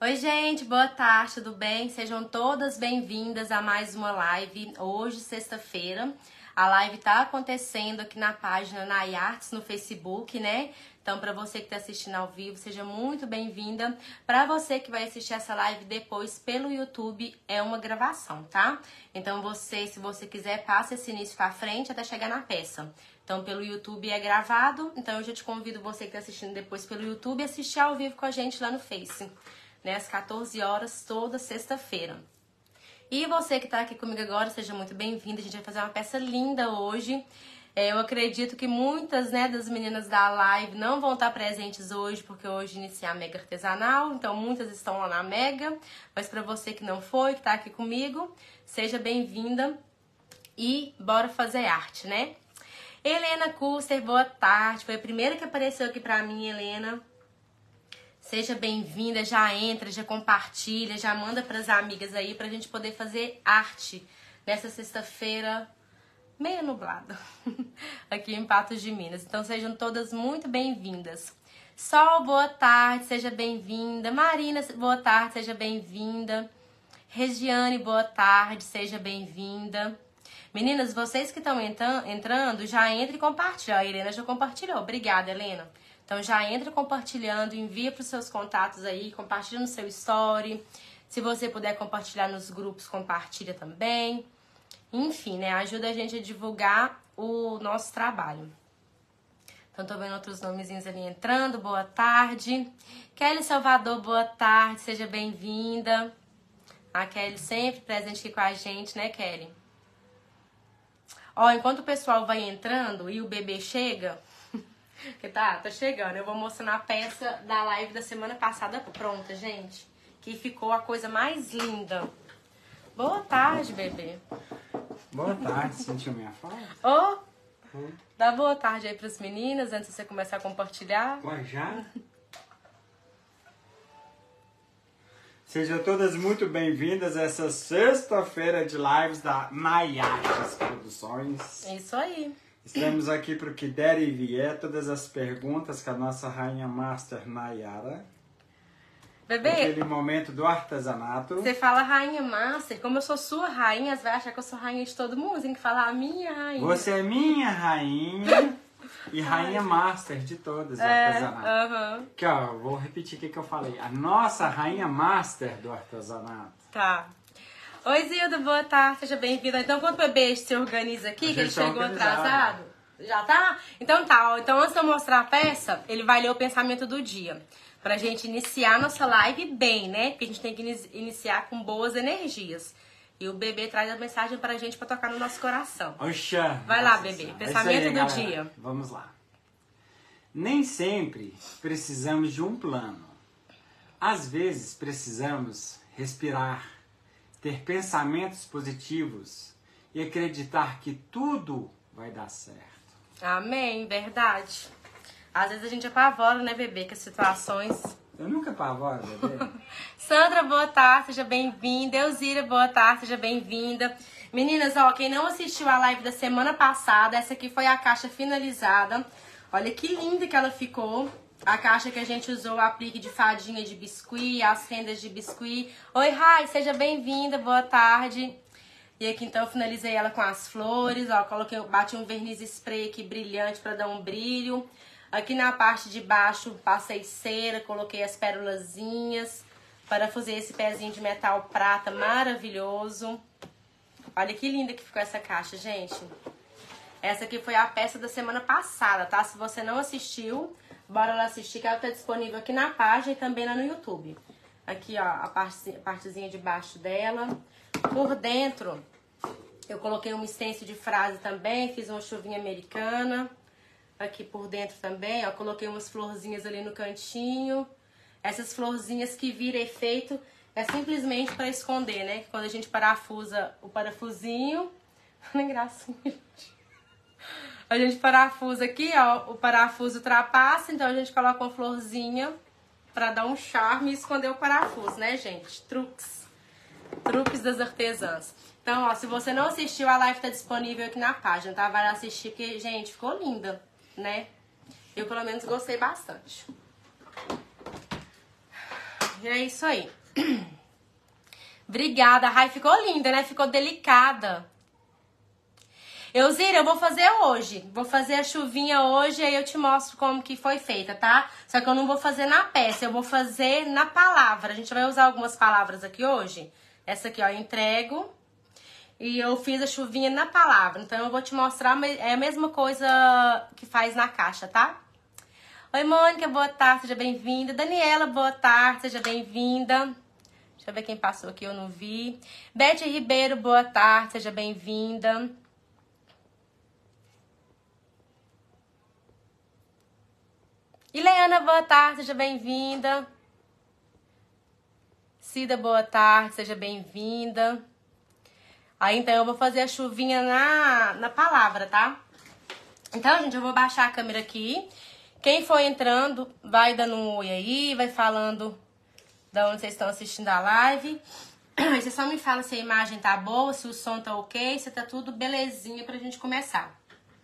Oi, gente, boa tarde, tudo bem? Sejam todas bem-vindas a mais uma live. Hoje, sexta-feira, a live tá acontecendo aqui na página Nayartes no Facebook, né? Então, para você que tá assistindo ao vivo, seja muito bem-vinda. Para você que vai assistir essa live depois pelo YouTube, é uma gravação, tá? Então, se você quiser, passa esse início pra frente até chegar na peça. Então, pelo YouTube é gravado, então eu já te convido você que tá assistindo depois pelo YouTube a assistir ao vivo com a gente lá no Face. Né, às 14 horas, toda sexta-feira. E você que tá aqui comigo agora, seja muito bem-vinda. A gente vai fazer uma peça linda hoje. Eu acredito que muitas, né, das meninas da live não vão estar presentes hoje, porque hoje inicia a Mega Artesanal. Então, muitas estão lá na Mega. Mas para você que não foi, que tá aqui comigo, seja bem-vinda e bora fazer arte, né? Helena Custer, boa tarde. Foi a primeira que apareceu aqui pra mim, Helena. Seja bem-vinda, já entra, já compartilha, já manda pras amigas aí pra gente poder fazer arte nessa sexta-feira meio nublada aqui em Patos de Minas. Então sejam todas muito bem-vindas. Sol, boa tarde, seja bem-vinda. Marina, boa tarde, seja bem-vinda. Regiane, boa tarde, seja bem-vinda. Meninas, vocês que estão entrando, já entre e compartilha. A Helena já compartilhou. Obrigada, Helena. Então já entra compartilhando, envia para os seus contatos aí, compartilha no seu story. Se você puder compartilhar nos grupos, compartilha também. Enfim, né? Ajuda a gente a divulgar o nosso trabalho. Então tô vendo outros nomezinhos ali entrando. Boa tarde. Kelly Salvador, boa tarde. Seja bem-vinda. A Kelly sempre presente aqui com a gente, né, Kelly? Ó, enquanto o pessoal vai entrando e o bebê chega... Que tá chegando. Eu vou mostrar a peça da live da semana passada pronta, gente. Que ficou a coisa mais linda. Boa tarde, bebê. Boa tarde, sentiu minha fala? Ô, dá boa tarde aí pras meninas antes de você começar a compartilhar. Ué, já? Sejam todas muito bem-vindas a essa sexta-feira de lives da Nayartes Produções. Isso aí. Estamos aqui para o que der e vier, todas as perguntas que a nossa rainha master Nayara. Bebê, aquele momento do artesanato. Você fala rainha master, como eu sou sua rainha, você vai achar que eu sou rainha de todo mundo, tem que falar a minha rainha. Você é minha rainha e rainha master de todas do artesanato. Aqui, ó, vou repetir o que eu falei. A nossa rainha master do artesanato. Tá. Oi, Zilda, boa tarde, seja bem-vinda. Então, quando o bebê se organiza aqui, que ele chegou atrasado, já tá? Então tá, ó. Então antes de eu mostrar a peça, ele vai ler o pensamento do dia. Pra gente iniciar nossa live bem, né? Porque a gente tem que iniciar com boas energias. E o bebê traz a mensagem pra gente pra tocar no nosso coração. Oxa! Vai lá, bebê, pensamento do dia. Vamos lá. Nem sempre precisamos de um plano. Às vezes precisamos respirar, ter pensamentos positivos e acreditar que tudo vai dar certo. Amém, verdade. Às vezes a gente apavora, né, bebê, com as situações. Eu nunca apavoro, bebê. Sandra, boa tarde, seja bem-vinda. Elzira, boa tarde, seja bem-vinda. Meninas, ó, quem não assistiu a live da semana passada, essa aqui foi a caixa finalizada. Olha que linda que ela ficou. A caixa que a gente usou, o aplique de fadinha de biscuit, as rendas de biscuit. Oi, Rai, seja bem-vinda, boa tarde. E aqui então eu finalizei ela com as flores, ó, bati um verniz spray aqui brilhante para dar um brilho. Aqui na parte de baixo passei cera, coloquei as pérolazinhas para fazer esse pezinho de metal prata maravilhoso. Olha que linda que ficou essa caixa, gente. Essa aqui foi a peça da semana passada, tá? Se você não assistiu, bora lá assistir, que ela tá disponível aqui na página e também lá no YouTube. Aqui, ó, a partezinha de baixo dela. Por dentro, eu coloquei uma stencil de frase também, fiz uma chuvinha americana. Aqui por dentro também, ó, coloquei umas florzinhas ali no cantinho. Essas florzinhas que vira efeito é simplesmente para esconder, né? Quando a gente parafusa o parafusinho... Olha gracinha, gente. A gente parafusa aqui, ó, o parafuso ultrapassa, então a gente coloca uma florzinha pra dar um charme e esconder o parafuso, né, gente? Truques das artesãs. Então, ó, se você não assistiu, a live tá disponível aqui na página, tá? Vai lá assistir, que, gente, ficou linda, né? Eu, pelo menos, gostei bastante. é isso aí. Obrigada. Ai, ficou linda, né? Ficou delicada. Elzira, eu vou fazer hoje. Vou fazer a chuvinha hoje e aí eu te mostro como que foi feita, tá? Só que eu não vou fazer na peça, eu vou fazer na palavra. A gente vai usar algumas palavras aqui hoje. Essa aqui, ó, entrego. E eu fiz a chuvinha na palavra. Então eu vou te mostrar, é a mesma coisa que faz na caixa, tá? Oi, Mônica, boa tarde, seja bem-vinda. Daniela, boa tarde, seja bem-vinda. Deixa eu ver quem passou aqui, eu não vi. Beth Ribeiro, boa tarde, seja bem-vinda. Ileana, boa tarde, seja bem-vinda. Cida, boa tarde, seja bem-vinda. Aí, então, eu vou fazer a chuvinha na palavra, tá? Então, gente, eu vou baixar a câmera aqui. Quem for entrando, vai dando um oi aí, vai falando de onde vocês estão assistindo a live. Aí você só me fala se a imagem tá boa, se o som tá ok, se tá tudo belezinha pra gente começar.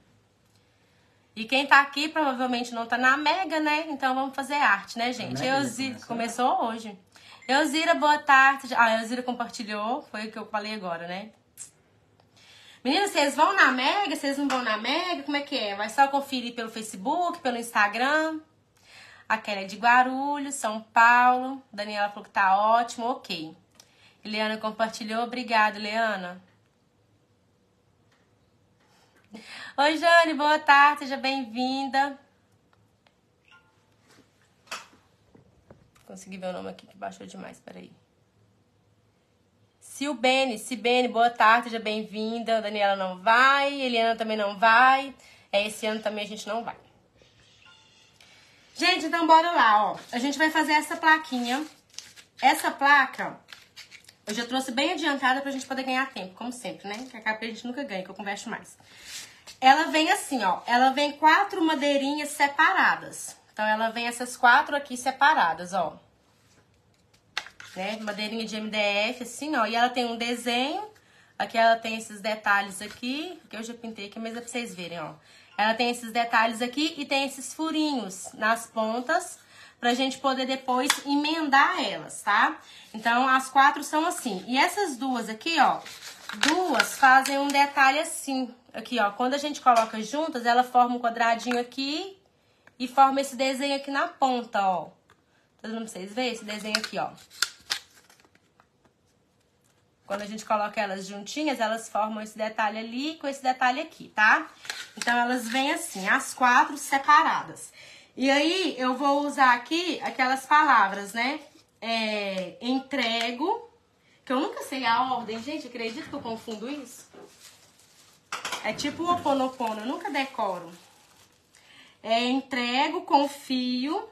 E quem tá aqui provavelmente não tá na Mega, né? Então vamos fazer arte, né, gente? Elzira começou hoje. Elzira, boa tarde. Ah, Elzira compartilhou, foi o que eu falei agora, né? Meninas, vocês vão na Mega? Vocês não vão na Mega? Como é que é? Vai só conferir pelo Facebook, pelo Instagram? A Kelly é de Guarulhos, São Paulo. Daniela falou que tá ótimo, ok. Eliana compartilhou, obrigada, Eliana. Oi, Jane, boa tarde, seja bem-vinda. Consegui ver o nome aqui que baixou demais, peraí. Cibene, boa tarde, seja bem-vinda. Daniela não vai, Eliana também não vai. Esse ano também a gente não vai. Gente, então bora lá, ó. A gente vai fazer essa plaquinha. Essa placa, eu já trouxe bem adiantada pra gente poder ganhar tempo, como sempre, né? Que a capa a gente nunca ganha, que eu converso mais. Ela vem assim, ó. Ela vem 4 madeirinhas separadas. Então, ela vem essas 4 aqui separadas, ó. Né? Madeirinha de MDF, assim, ó. E ela tem um desenho. Aqui ela tem esses detalhes aqui. Que eu já pintei aqui, mas é pra vocês verem, ó. Ela tem esses detalhes aqui e tem esses furinhos nas pontas. Pra gente poder depois emendar elas, tá? Então, as 4 são assim. E essas duas aqui, ó. Duas fazem um detalhe assim. Aqui, ó. Quando a gente coloca juntas, ela forma um quadradinho aqui. E forma esse desenho aqui na ponta, ó. Tá dando pra vocês verem esse desenho aqui, ó. Quando a gente coloca elas juntinhas, elas formam esse detalhe ali com esse detalhe aqui, tá? Então, elas vêm assim, as 4 separadas. E aí, eu vou usar aqui aquelas palavras, né? Entrego, que eu nunca sei a ordem, gente, acredito que eu confundo isso. É tipo o Ho'oponopono, eu nunca decoro. Entrego, confio,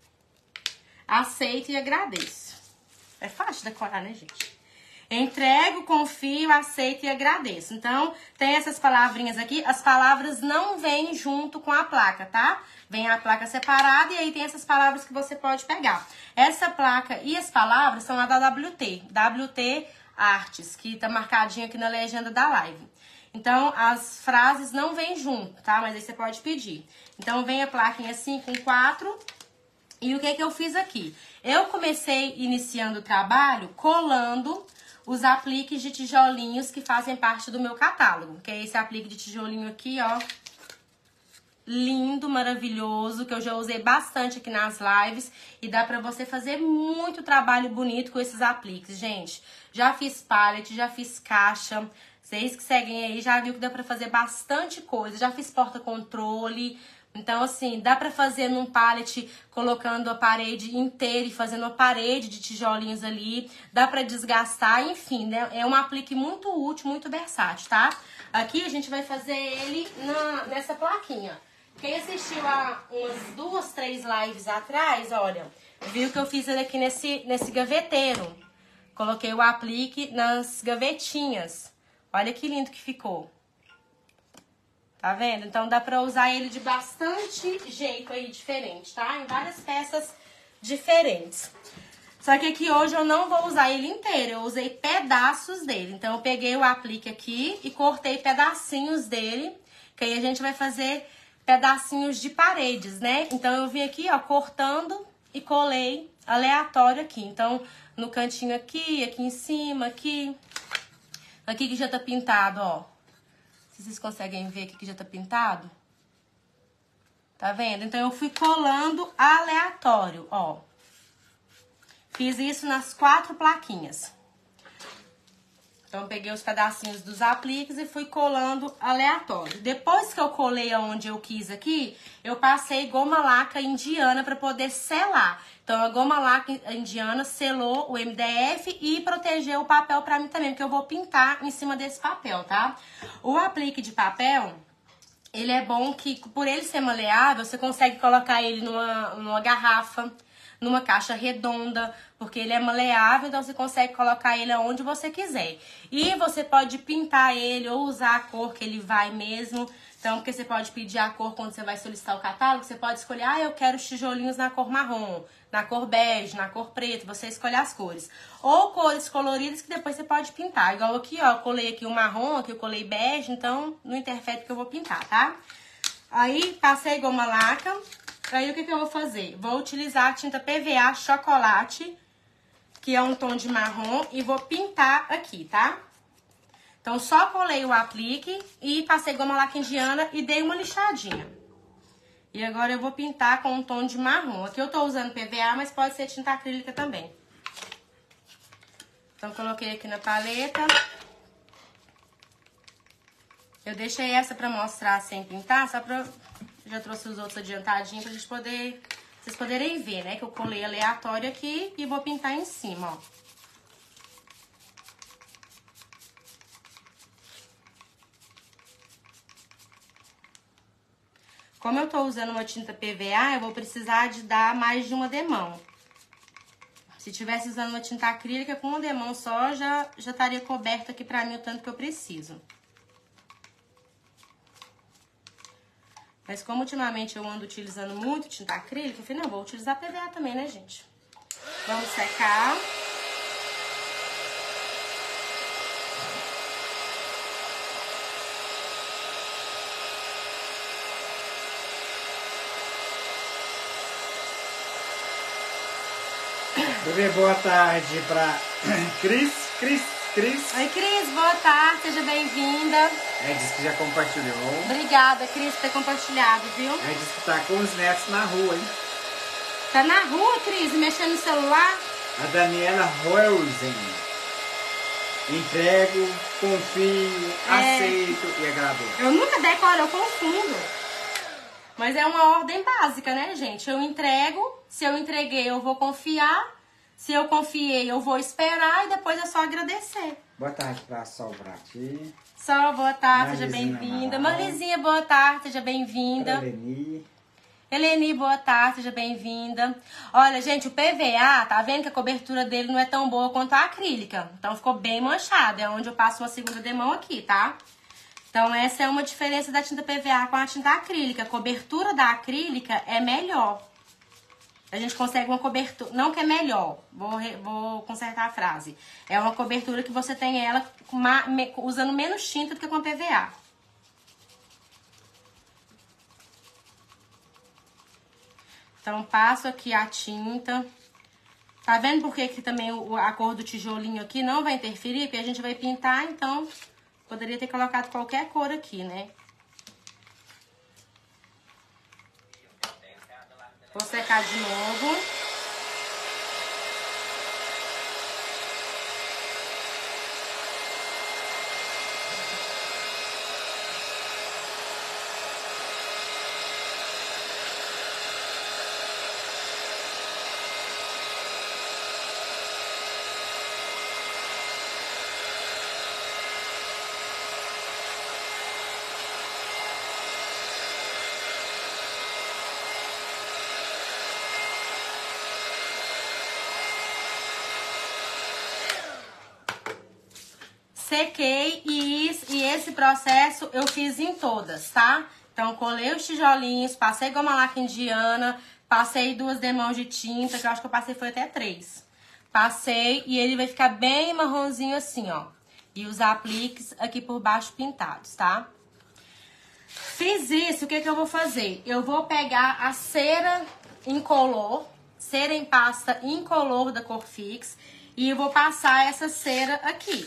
aceito e agradeço. É fácil decorar, né, gente? Entrego, confio, aceito e agradeço. Então, tem essas palavrinhas aqui. As palavras não vêm junto com a placa, tá? Vem a placa separada e aí tem essas palavras que você pode pegar. Essa placa e as palavras são a da WT Artes, que tá marcadinha aqui na legenda da live. Então, as frases não vêm junto, tá? Mas aí você pode pedir. Então, vem a plaquinha assim com 4. E o que eu fiz aqui? Eu comecei iniciando o trabalho colando os apliques de tijolinhos que fazem parte do meu catálogo. Que é esse aplique de tijolinho aqui, ó. Lindo, maravilhoso, que eu já usei bastante aqui nas lives. E dá pra você fazer muito trabalho bonito com esses apliques, gente. Já fiz pallet, já fiz caixa. Vocês que seguem aí já viu que dá pra fazer bastante coisa. Já fiz porta-controle. Então, assim, dá pra fazer num pallet colocando a parede inteira e fazendo uma parede de tijolinhos ali. Dá pra desgastar, enfim, né? É um aplique muito útil, muito versátil, tá? Aqui a gente vai fazer ele nessa plaquinha. Quem assistiu a umas 2, 3 lives atrás, olha, viu que eu fiz ele aqui nesse gaveteiro. Coloquei o aplique nas gavetinhas. Olha que lindo que ficou. Tá vendo? Então, dá pra usar ele de bastante jeito aí, diferente, tá? Em várias peças diferentes. Só que aqui hoje eu não vou usar ele inteiro, eu usei pedaços dele. Então, eu peguei o aplique aqui e cortei pedacinhos dele, que aí a gente vai fazer pedacinhos de paredes, né? Então, eu vim aqui, ó, cortando e colei aleatório aqui. Então, no cantinho aqui, aqui em cima, aqui. Aqui que já tá pintado, ó. Se vocês conseguem ver aqui que já tá pintado. Tá vendo? Então, eu fui colando aleatório, ó. Fiz isso nas 4 plaquinhas. Então, peguei os pedacinhos dos apliques e fui colando aleatório. Depois que eu colei aonde eu quis aqui, eu passei goma laca indiana para poder selar. Então, a goma laca indiana selou o MDF e protegeu o papel para mim também, porque eu vou pintar em cima desse papel, tá? O aplique de papel, ele é bom que, por ele ser maleável, você consegue colocar ele numa garrafa, numa caixa redonda, porque ele é maleável, então você consegue colocar ele aonde você quiser. E você pode pintar ele ou usar a cor que ele vai mesmo. Então, porque você pode pedir a cor quando você vai solicitar o catálogo, você pode escolher, eu quero os tijolinhos na cor marrom, na cor bege, na cor preta, você escolhe as cores. Ou cores coloridas que depois você pode pintar. Igual aqui, ó, eu colei aqui o marrom, aqui eu colei bege, então não interfere porque eu vou pintar, tá? Aí, passei goma laca. Aí, o que eu vou fazer? Vou utilizar a tinta PVA chocolate, que é um tom de marrom, e vou pintar aqui, tá? Então, só colei o aplique e passei goma laca indiana e dei uma lixadinha. E agora eu vou pintar com um tom de marrom. Aqui eu tô usando PVA, mas pode ser tinta acrílica também. Então, coloquei aqui na paleta. Eu deixei essa pra mostrar sem pintar, só pra... Já trouxe os outros adiantadinhos pra gente poder... Vocês poderem ver, né? Que eu colei aleatório aqui e vou pintar em cima, ó. Como eu tô usando uma tinta PVA, eu vou precisar de dar mais de uma demão. Se tivesse usando uma tinta acrílica, com uma demão só, já estaria coberto aqui pra mim o tanto que eu preciso. Mas como ultimamente eu ando utilizando muito tinta acrílica, eu falei, não, vou utilizar PVA também, né, gente? Vamos secar. Bebê, boa tarde pra Cris. Oi, Cris, boa tarde, seja bem-vinda. Disse que já compartilhou. Obrigada, Cris, por ter compartilhado, viu? Disse que tá com os netos na rua, hein? Tá na rua, Cris, mexendo no celular? A Daniela Rosen. Entrego, confio, aceito e agrado. Eu nunca decoro, eu confundo. Mas é uma ordem básica, né, gente? Eu entrego, se eu entreguei, eu vou confiar. Se eu confiei, eu vou esperar e depois é só agradecer. Boa tarde pra Sol Prati. Sol, boa tarde, seja bem-vinda. Marizinha, boa tarde, seja bem-vinda. Eleni, boa tarde, seja bem-vinda. Olha, gente, o PVA, tá vendo que a cobertura dele não é tão boa quanto a acrílica. Então ficou bem manchado, é onde eu passo uma segunda demão aqui, tá? Então essa é uma diferença da tinta PVA com a tinta acrílica. A cobertura da acrílica é melhor. A gente consegue uma cobertura... Não que é melhor, vou consertar a frase. É uma cobertura que você tem ela usando menos tinta do que com a PVA. Então, passo aqui a tinta. Tá vendo por que também a cor do tijolinho aqui não vai interferir? Porque a gente vai pintar, então... Poderia ter colocado qualquer cor aqui, né? Vou secar de novo. Sequei e esse processo eu fiz em todas, tá? Então, colei os tijolinhos, passei goma laca indiana, passei 2 demãos de tinta, que eu acho que eu passei foi até 3. Passei e ele vai ficar bem marronzinho assim, ó. E os apliques aqui por baixo pintados, tá? Fiz isso, o que eu vou fazer? Eu vou pegar a cera incolor, cera em pasta incolor da Corfix. E eu vou passar essa cera aqui.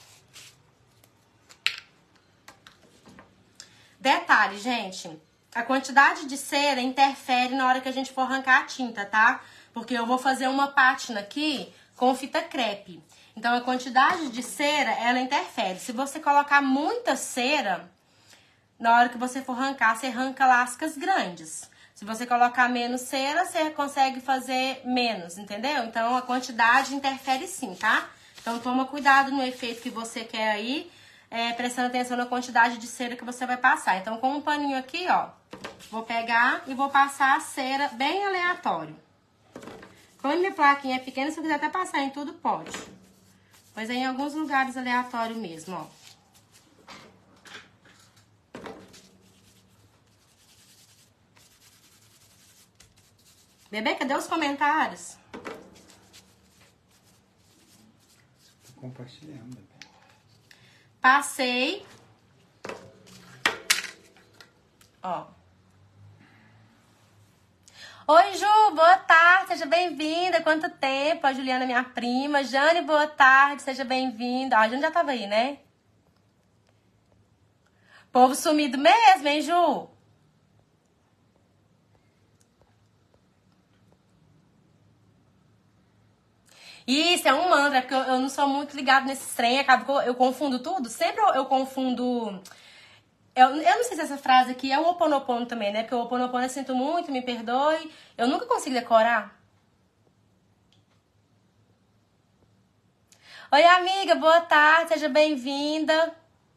Detalhe, gente, a quantidade de cera interfere na hora que a gente for arrancar a tinta, tá? Porque eu vou fazer uma pátina aqui com fita crepe. Então, a quantidade de cera, ela interfere. Se você colocar muita cera, na hora que você for arrancar, você arranca lascas grandes. Se você colocar menos cera, você consegue fazer menos, entendeu? Então, a quantidade interfere sim, tá? Então, toma cuidado no efeito que você quer aí, prestando atenção na quantidade de cera que você vai passar. Então, com um paninho aqui, ó, vou pegar e vou passar a cera bem aleatório. Como a minha plaquinha é pequena, se eu quiser até passar em tudo, pode. Mas é em alguns lugares aleatório mesmo, ó. Bebê, cadê os comentários? Tô compartilhando, bebê. Passei. Ó. Oi, Ju, boa tarde, seja bem-vinda. Quanto tempo? A Juliana, minha prima. Jane, boa tarde, seja bem-vinda. Ó, a Jane já tava aí, né? Povo sumido mesmo, hein, Ju? Isso, é um mantra, porque eu não sou muito ligado nesse trem, acaba que eu confundo tudo. Sempre eu confundo... Eu não sei se essa frase aqui é o Ho Oponopono também, né? Porque o Ho Oponopono eu sinto muito, me perdoe. Eu nunca consigo decorar. Oi, amiga, boa tarde, seja bem-vinda.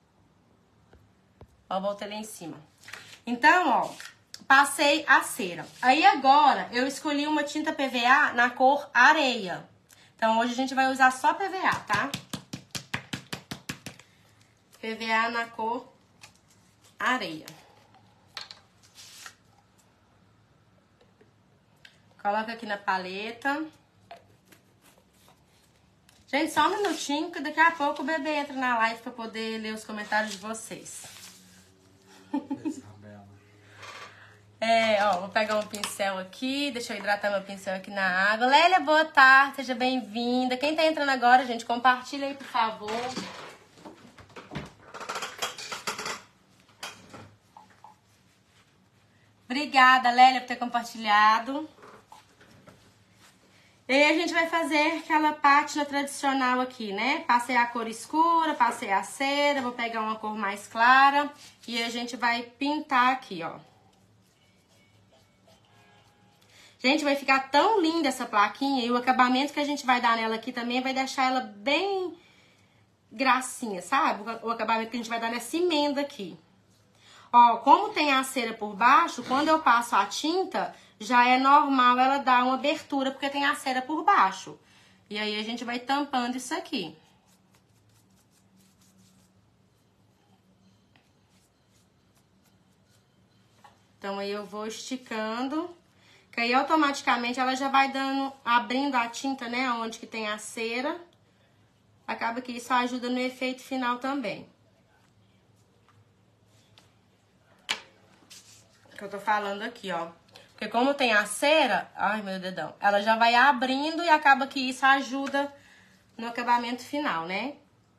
Ó, voltei lá em cima. Então, ó, passei a cera. Aí agora eu escolhi uma tinta PVA na cor areia. Então, hoje a gente vai usar só PVA, tá? PVA na cor areia. Coloca aqui na paleta. Gente, só um minutinho, que daqui a pouco o bebê entra na live pra poder ler os comentários de vocês. Ó, vou pegar um pincel aqui, deixa eu hidratar meu pincel aqui na água. Lélia, boa tarde, seja bem-vinda. Quem tá entrando agora, gente, compartilha aí, por favor. Obrigada, Lélia, por ter compartilhado. E aí a gente vai fazer aquela pátina tradicional aqui, né? Passei a cor escura, passei a cera, vou pegar uma cor mais clara e a gente vai pintar aqui, ó. Gente, vai ficar tão linda essa plaquinha e o acabamento que a gente vai dar nela aqui também vai deixar ela bem gracinha, sabe? O acabamento que a gente vai dar nessa emenda aqui. Ó, como tem a cera por baixo, quando eu passo a tinta, já é normal ela dar uma abertura, porque tem a cera por baixo. E aí a gente vai tampando isso aqui. Então aí eu vou esticando, que aí automaticamente ela já vai dando, abrindo a tinta, né, onde que tem a cera. Acaba que isso ajuda no efeito final também. Que eu tô falando aqui, ó. Porque como tem a cera, ai meu dedão, ela já vai abrindo e acaba que isso ajuda no acabamento final, né?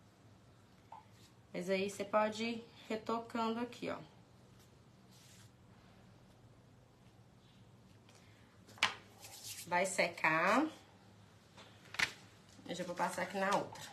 Mas aí você pode ir retocando aqui, ó. Vai secar. Eu já vou passar aqui na outra.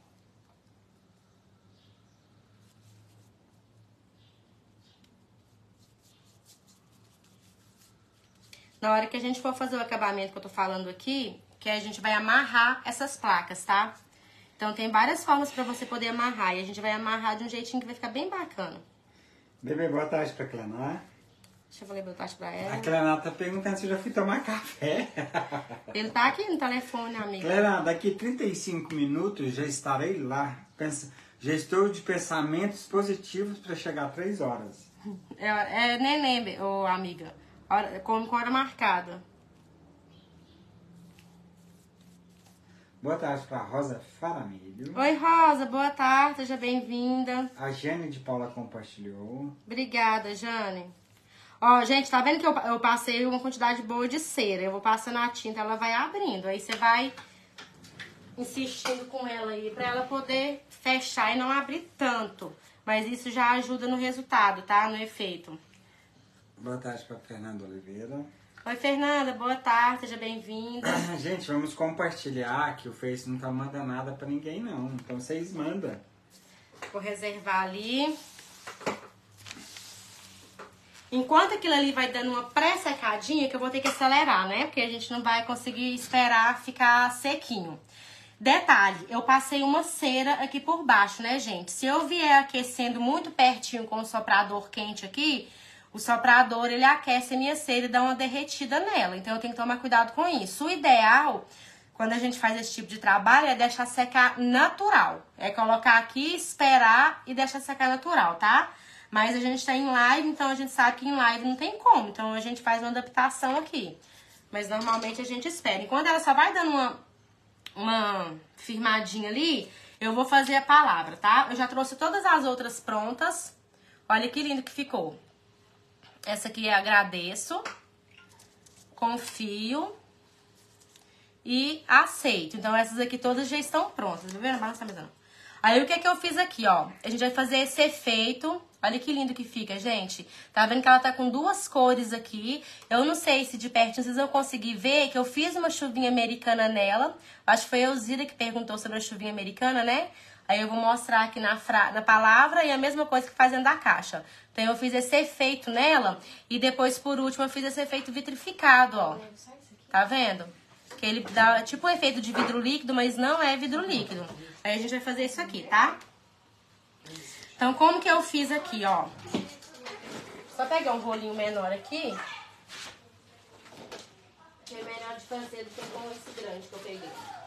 Na hora que a gente for fazer o acabamento que eu tô falando aqui, que a gente vai amarrar essas placas, tá? Então tem várias formas pra você poder amarrar. E a gente vai amarrar de um jeitinho que vai ficar bem bacana. Bebê, boa tarde pra Clenar. Deixa eu falar boa tarde pra ela. A Clenar tá perguntando se eu já fui tomar café. Ele tá aqui no telefone, amiga. Clenar, daqui 35 minutos já estarei lá. Já estou de pensamentos positivos para chegar a 3 horas. É neném, ô amiga. Come com hora marcada. Boa tarde para Rosa Faramilho. Oi, Rosa, boa tarde, seja bem-vinda. A Jane de Paula compartilhou. Obrigada, Jane. Ó, gente, tá vendo que eu passei uma quantidade boa de cera? Eu vou passando a tinta, ela vai abrindo. Aí você vai insistindo com ela aí pra ela poder fechar e não abrir tanto. Mas isso já ajuda no resultado, tá? No efeito. Boa tarde pra Fernanda Oliveira. Oi, Fernanda, boa tarde, seja bem-vinda. Gente, vamos compartilhar que o Face não tá mandando nada pra ninguém, não. Então vocês mandam. Vou reservar ali. Enquanto aquilo ali vai dando uma pré-secadinha, que eu vou ter que acelerar, né? Porque a gente não vai conseguir esperar ficar sequinho. Detalhe, eu passei uma cera aqui por baixo, né, gente? Se eu vier aquecendo muito pertinho com o soprador quente aqui, o soprador, ele aquece a minha cera e dá uma derretida nela. Então, eu tenho que tomar cuidado com isso. O ideal, quando a gente faz esse tipo de trabalho, é deixar secar natural. É colocar aqui, esperar e deixar secar natural, tá? Mas a gente tá em live, então a gente sabe que em live não tem como. Então, a gente faz uma adaptação aqui. Mas, normalmente, a gente espera. Enquanto ela só vai dando uma firmadinha ali, eu vou fazer a palavra, tá? Eu já trouxe todas as outras prontas. Olha que lindo que ficou. Essa aqui é agradeço, confio e aceito. Então, essas aqui todas já estão prontas, tá vendo? Balança a mesa não. Aí, o que é que eu fiz aqui, ó? A gente vai fazer esse efeito. Olha que lindo que fica, gente. Tá vendo que ela tá com duas cores aqui. Eu não sei se de pertinho vocês vão conseguir ver que eu fiz uma chuvinha americana nela. Acho que foi a Elzira que perguntou sobre a chuvinha americana, né? Aí eu vou mostrar aqui na palavra e a mesma coisa que faz dentro da caixa. Então, eu fiz esse efeito nela e depois, por último, eu fiz esse efeito vitrificado, ó. Tá vendo? Que ele dá tipo um efeito de vidro líquido, mas não é vidro líquido. Aí a gente vai fazer isso aqui, tá? Então, como que eu fiz aqui, ó? Só pegar um rolinho menor aqui. Que é melhor de fazer do que com esse grande que eu peguei.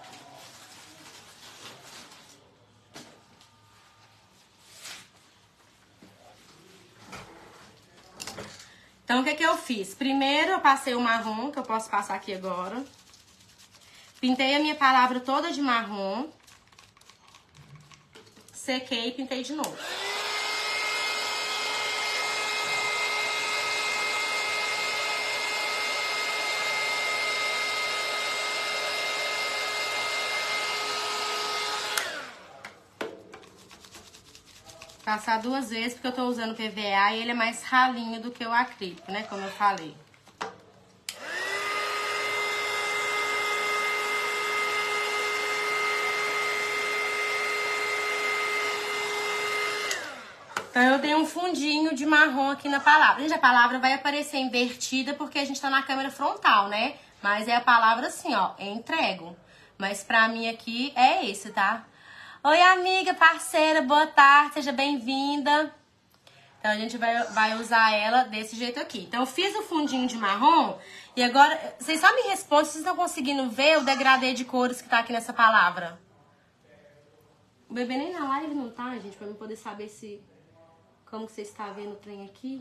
Então, o que eu fiz? Primeiro, eu passei o marrom, que eu posso passar aqui agora. Pintei a minha palavra toda de marrom. Sequei e pintei de novo. Passar duas vezes, porque eu tô usando PVA e ele é mais ralinho do que o acrílico, né? Como eu falei. Então, eu dei um fundinho de marrom aqui na palavra. Gente, a palavra vai aparecer invertida porque a gente tá na câmera frontal, né? Mas é a palavra assim, ó, entrego. Mas pra mim aqui é esse, tá? Oi, amiga, parceira, boa tarde, seja bem-vinda. Então, a gente vai usar ela desse jeito aqui. Então, eu fiz o fundinho de marrom e agora... Vocês só me respondem se vocês estão conseguindo ver o degradê de cores que tá aqui nessa palavra. O bebê nem na live não tá, gente, pra eu poder saber se... Como que você está vendo o trem aqui?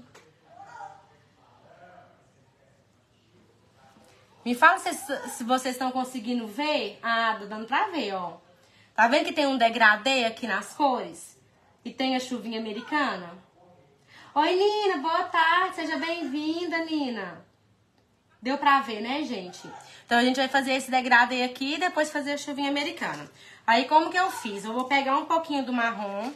Me fala se vocês estão conseguindo ver. Ah, tá dando pra ver, ó. Tá vendo que tem um degradê aqui nas cores? E tem a chuvinha americana? Oi, Nina, boa tarde. Seja bem-vinda, Nina. Deu pra ver, né, gente? Então, a gente vai fazer esse degradê aqui e depois fazer a chuvinha americana. Aí, como que eu fiz? Eu vou pegar um pouquinho do marrom.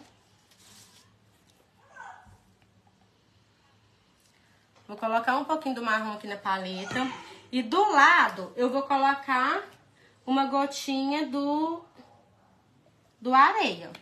Vou colocar um pouquinho do marrom aqui na paleta. E do lado, eu vou colocar uma gotinha do areia.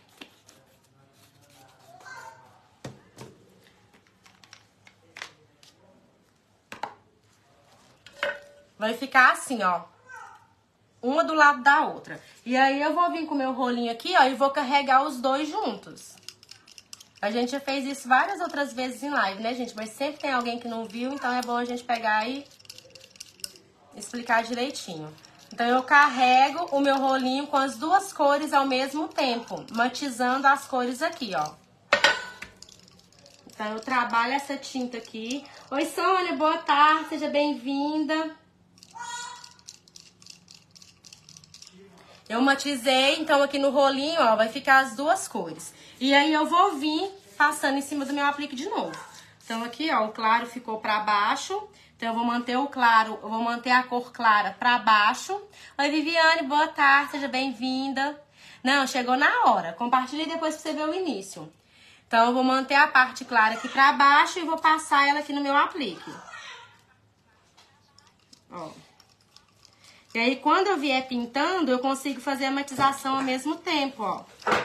Vai ficar assim, ó. Uma do lado da outra. E aí, eu vou vir com o meu rolinho aqui, ó, e vou carregar os dois juntos. A gente já fez isso várias outras vezes em live, né, gente? Mas sempre tem alguém que não viu, então é bom a gente pegar e explicar direitinho. Então, eu carrego o meu rolinho com as duas cores ao mesmo tempo, matizando as cores aqui, ó. Então, eu trabalho essa tinta aqui. Oi, Sônia, boa tarde, seja bem-vinda. Eu matizei, então, aqui no rolinho, ó, vai ficar as duas cores. E aí, eu vou vir passando em cima do meu aplique de novo. Então aqui, ó, o claro ficou pra baixo. Então eu vou manter o claro, eu vou manter a cor clara pra baixo. Oi, Viviane, boa tarde, seja bem-vinda. Não, chegou na hora. Compartilhe depois pra você ver o início. Então eu vou manter a parte clara aqui pra baixo e vou passar ela aqui no meu aplique. Ó. E aí quando eu vier pintando, eu consigo fazer a matização ao mesmo tempo, ó.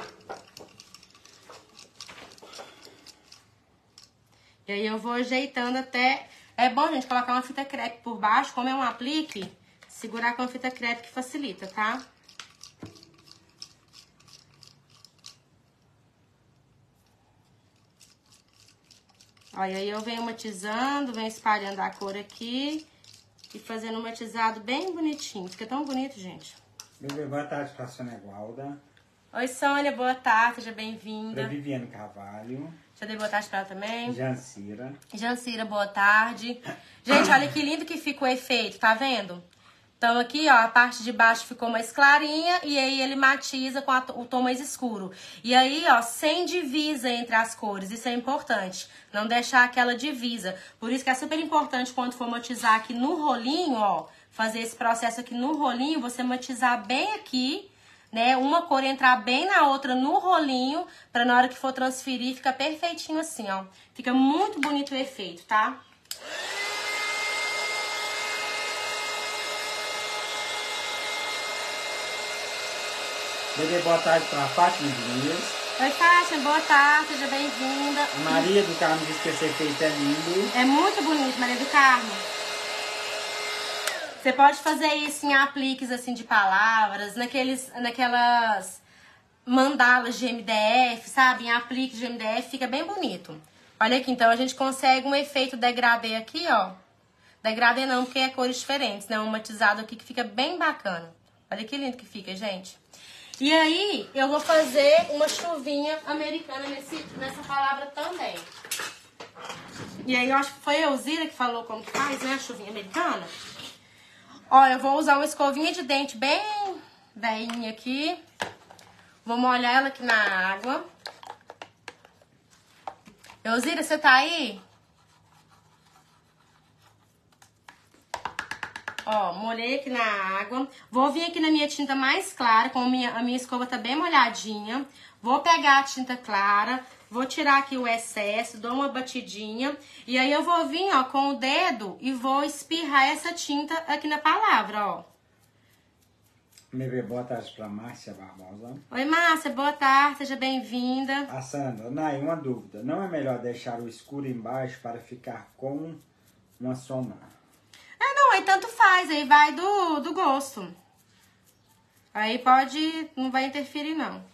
E aí eu vou ajeitando até... É bom, gente, colocar uma fita crepe por baixo, como é um aplique, segurar com a fita crepe que facilita, tá? Olha, aí eu venho matizando, venho espalhando a cor aqui e fazendo um matizado bem bonitinho. Fica tão bonito, gente. Bebê, boa tarde pra Sônia Gualda. Oi, Sônia, boa tarde, seja bem-vinda. Pra Viviane Carvalho. Já dei boa tarde pra ela também. Jancira. Jancira, boa tarde. Gente, olha que lindo que fica o efeito, tá vendo? Então aqui, ó, a parte de baixo ficou mais clarinha e aí ele matiza com o tom mais escuro. E aí, ó, sem divisa entre as cores, isso é importante. Não deixar aquela divisa. Por isso que é super importante quando for matizar aqui no rolinho, ó, fazer esse processo aqui no rolinho, você matizar bem aqui, né, uma cor entrar bem na outra no rolinho, pra na hora que for transferir, fica perfeitinho assim, ó. Fica muito bonito o efeito, tá? Bebê, boa tarde pra Fátima Diniz. Oi, Fátima, boa tarde, seja bem-vinda. A Maria do Carmo diz que esse efeito é lindo. É muito bonito, Maria do Carmo. Você pode fazer isso em apliques assim de palavras, naquelas mandalas de MDF, sabe? Em apliques de MDF fica bem bonito. Olha aqui, então a gente consegue um efeito degradê aqui, ó. Degradê não, porque é cores diferentes, né? Um matizado aqui que fica bem bacana. Olha que lindo que fica, gente. E aí, eu vou fazer uma chuvinha americana nessa palavra também. E aí, eu acho que foi a Elzira que falou como que faz, né? A chuvinha americana. Ó, eu vou usar uma escovinha de dente bem velhinha aqui. Vou molhar ela aqui na água. Elzira, você tá aí? Ó, molhei aqui na água. Vou vir aqui na minha tinta mais clara, como a minha escova tá bem molhadinha. Vou pegar a tinta clara, vou tirar aqui o excesso, dou uma batidinha. E aí eu vou vir, ó, com o dedo e vou espirrar essa tinta aqui na palavra, ó. Bebê, boa tarde pra Márcia Barbosa. Oi, Márcia, boa tarde, seja bem-vinda. A Sandra, Nai, uma dúvida. Não é melhor deixar o escuro embaixo para ficar com uma sombra? Não, aí tanto faz, aí vai do gosto. Aí pode, não vai interferir não.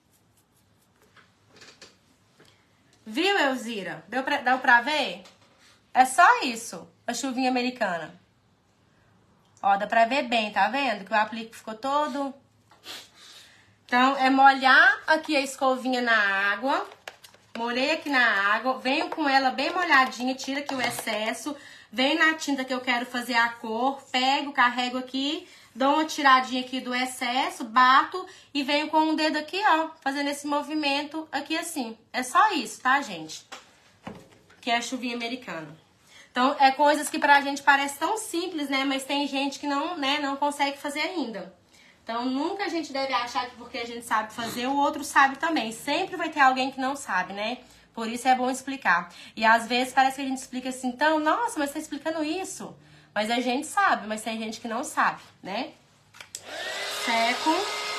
Viu, Elzira? Deu pra ver? É só isso, a chuvinha americana. Ó, dá pra ver bem, tá vendo? Que o aplique ficou todo... Então, é molhar aqui a escovinha na água. Molhei aqui na água, venho com ela bem molhadinha, tira aqui o excesso. Venho na tinta que eu quero fazer a cor, pego, carrego aqui, dou uma tiradinha aqui do excesso, bato e venho com o dedo aqui, ó, fazendo esse movimento aqui assim. É só isso, tá, gente? Que é a chuvinha americana. Então, é coisas que pra gente parece tão simples, né? Mas tem gente que não, né, não consegue fazer ainda. Então, nunca a gente deve achar que porque a gente sabe fazer, o outro sabe também. Sempre vai ter alguém que não sabe, né? Por isso é bom explicar. E às vezes parece que a gente explica assim, então, nossa, mas você tá explicando isso. Mas a gente sabe, mas tem gente que não sabe, né? Seco.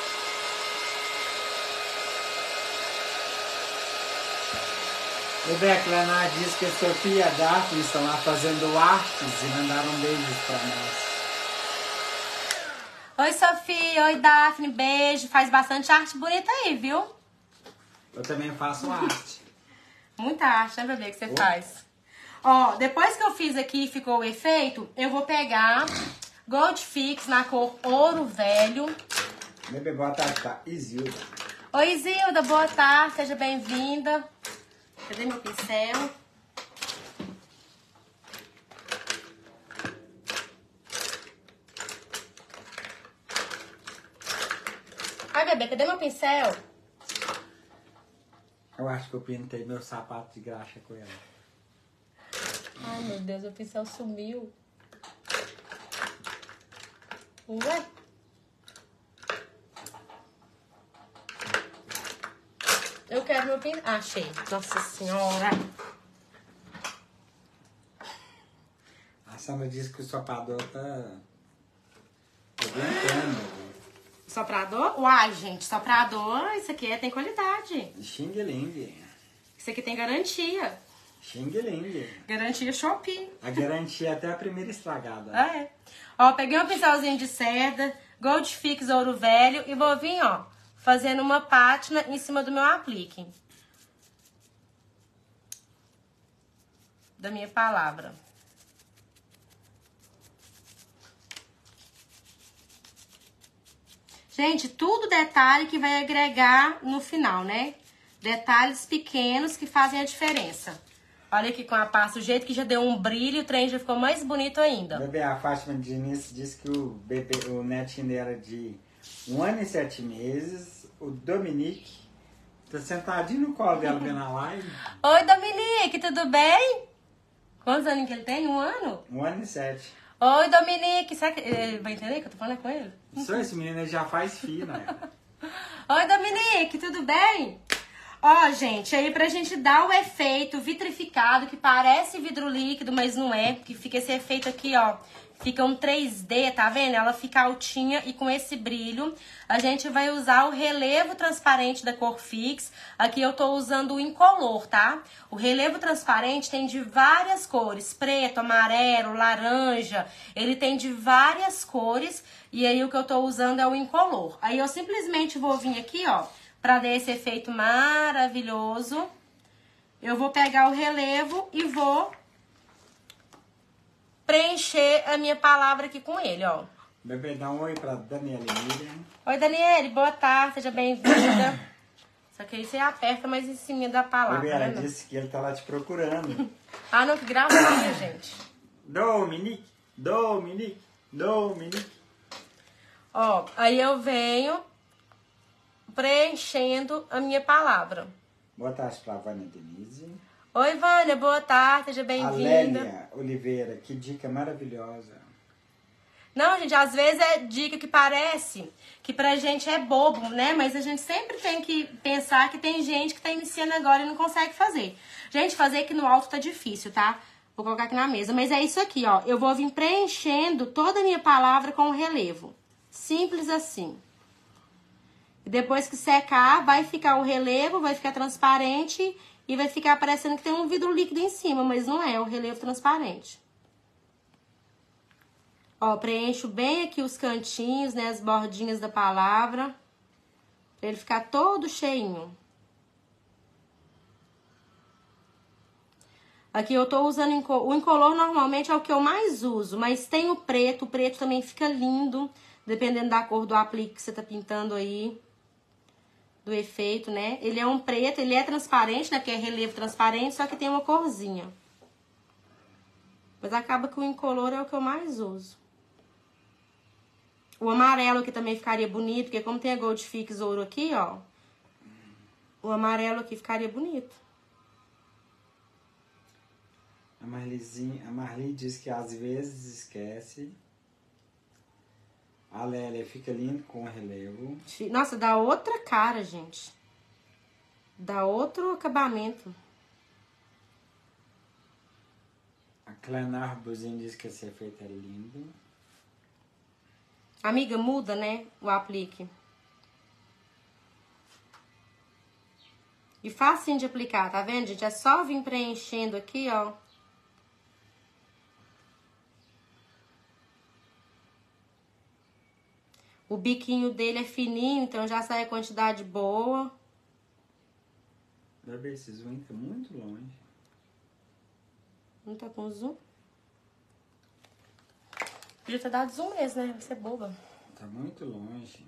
O Beclanar diz que a Sofia e a Daphne estão lá fazendo artes e mandaram beijos pra nós. Oi, Sofia. Oi, Daphne. Beijo. Faz bastante arte bonita aí, viu? Eu também faço arte. Muita arte, né, bebê, que você faz. Ó, depois que eu fiz aqui e ficou o efeito, eu vou pegar Gold Fix na cor ouro velho. Bebê, boa tarde, tá? Isilda. Oi, Isilda, boa tarde, seja bem-vinda. Cadê meu pincel? Ai, bebê, cadê meu pincel? Eu acho que eu pintei meu sapato de graxa com ela. Ai, meu Deus, o pincel sumiu. Ué? Eu quero meu pincel. Ah, achei. Nossa Senhora. A Sandra disse que o sopador tá aguentando. Soprador? Uai, gente, soprador, isso aqui tem qualidade. Xing Ling. Isso aqui tem garantia. Xing Ling. Garantia Shopee. A garantia é até a primeira estragada. Ah, é. Ó, peguei um pincelzinho de cerda, Gold Fix Ouro Velho e vou vir, ó, fazendo uma pátina em cima do meu aplique. Da minha palavra. Gente, tudo detalhe que vai agregar no final, né? Detalhes pequenos que fazem a diferença. Olha aqui com a pasta, o jeito que já deu um brilho, o trem já ficou mais bonito ainda. Bebê, a Fátima Diniz disse que o netinho era de 1 ano e 7 meses. O Dominique tá sentadinho no colo dela vendo a live. Oi, Dominique, tudo bem? Quantos anos que ele tem? 1 ano? 1 ano e 7. Oi, Dominique. Será que ele vai entender que eu tô falando com ele? Só esse menino ele já faz fio, né? Oi, Dominique, tudo bem? Ó, gente, aí pra gente dar o efeito vitrificado, que parece vidro líquido, mas não é, que fica esse efeito aqui, ó. Fica um 3D, tá vendo? Ela fica altinha e com esse brilho. A gente vai usar o relevo transparente da cor Fix. Aqui eu tô usando o incolor, tá? O relevo transparente tem de várias cores. Preto, amarelo, laranja. Ele tem de várias cores. E aí o que eu tô usando é o incolor. Aí eu simplesmente vou vir aqui, ó, pra dar esse efeito maravilhoso. Eu vou pegar o relevo e vou preencher a minha palavra aqui com ele, ó. Bebê, dá um oi pra Daniela Emília. Oi, Daniele, boa tarde, seja bem-vinda. Só que aí você aperta mais em cima da palavra, Bebê, ela né? disse que ele tá lá te procurando. Ah, não, que gracinha, gente. Dominique, Dominique, Dominique. Ó, aí eu venho preenchendo a minha palavra. Boa tarde pra Vânia Denise. Oi, Vânia, boa tarde, seja bem-vinda. Alélia Oliveira, que dica maravilhosa. Não, gente, às vezes é dica que parece que pra gente é bobo, né? Mas a gente sempre tem que pensar que tem gente que tá iniciando agora e não consegue fazer. Gente, fazer aqui no alto tá difícil, tá? Vou colocar aqui na mesa. Mas é isso aqui, ó. Eu vou vir preenchendo toda a minha palavra com o relevo. Simples assim. E depois que secar, vai ficar o relevo, vai ficar transparente e vai ficar parecendo que tem um vidro líquido em cima, mas não é o relevo transparente. Ó, preencho bem aqui os cantinhos, né, as bordinhas da palavra, pra ele ficar todo cheinho. Aqui eu tô usando o incolor, normalmente é o que eu mais uso, mas tem o preto também fica lindo, dependendo da cor do aplique que você tá pintando aí, do efeito, né? Ele é um preto, ele é transparente, né, porque é relevo transparente, só que tem uma corzinha. Mas acaba que o incolor é o que eu mais uso. O amarelo aqui também ficaria bonito, porque como tem a Gold Fix Ouro aqui, ó, o amarelo aqui ficaria bonito. A Marli diz que às vezes esquece. A Lélia fica lindo com o relevo. Nossa, dá outra cara, gente. Dá outro acabamento. A Clenar Buzin diz que esse efeito é lindo. Amiga, muda, né, o aplique. E facinho de aplicar, tá vendo, gente? É só vir preenchendo aqui, ó. O biquinho dele é fininho, então já sai a quantidade boa. Bebê, esse zoom tá muito longe. Não tá com zoom? Podia ter dado zoom mesmo, né? Vai ser boba. Tá muito longe.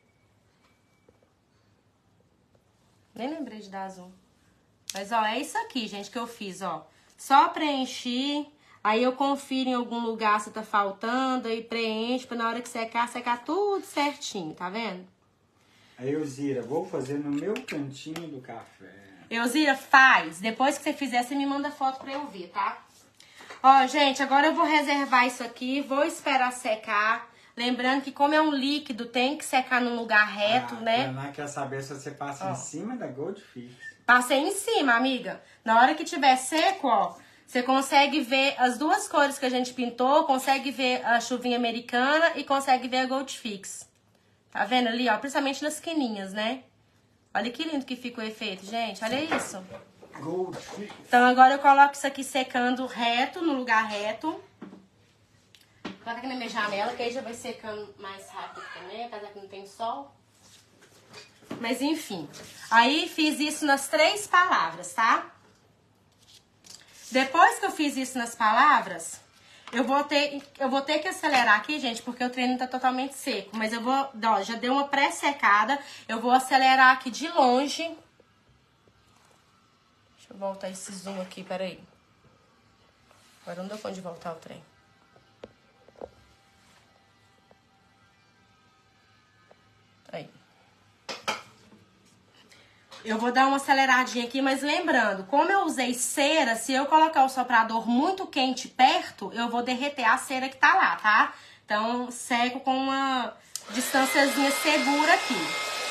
Nem lembrei de dar zoom. Mas, ó, é isso aqui, gente, que eu fiz, ó. Só preenchi. Aí eu confiro em algum lugar se tá faltando, aí preenche pra na hora que secar tudo certinho, tá vendo? Aí, Elzira, vou fazer no meu cantinho do café. Elzira, faz. Depois que você fizer, você me manda foto pra eu ver, tá? Ó, gente, agora eu vou reservar isso aqui, vou esperar secar. Lembrando que como é um líquido, tem que secar num lugar reto, né? A Ana quer saber se você passa em cima da Goldfish. Passei em cima, amiga. Na hora que tiver seco, ó, você consegue ver as duas cores que a gente pintou, consegue ver a chuvinha americana e consegue ver a Goldfix. Tá vendo ali, ó? Principalmente nas quininhas, né? Olha que lindo que fica o efeito, gente. Olha isso. Goldfish. Então agora eu coloco isso aqui secando reto, no lugar reto. Vou colocar aqui na minha janela, que aí já vai secando mais rápido também, apesar que não tem sol. Mas enfim, aí fiz isso nas 3 palavras, tá? Depois que eu fiz isso nas palavras, eu vou ter que acelerar aqui, gente, porque o treino tá totalmente seco. Mas eu vou, ó, já deu uma pré-secada, eu vou acelerar aqui de longe. Deixa eu voltar esse zoom aqui, peraí. Agora não deu conta de voltar o trem. Aí. Eu vou dar uma aceleradinha aqui, mas lembrando, como eu usei cera, se eu colocar o soprador muito quente perto, eu vou derreter a cera que tá lá, tá? Então, seco com uma distânciazinha segura aqui.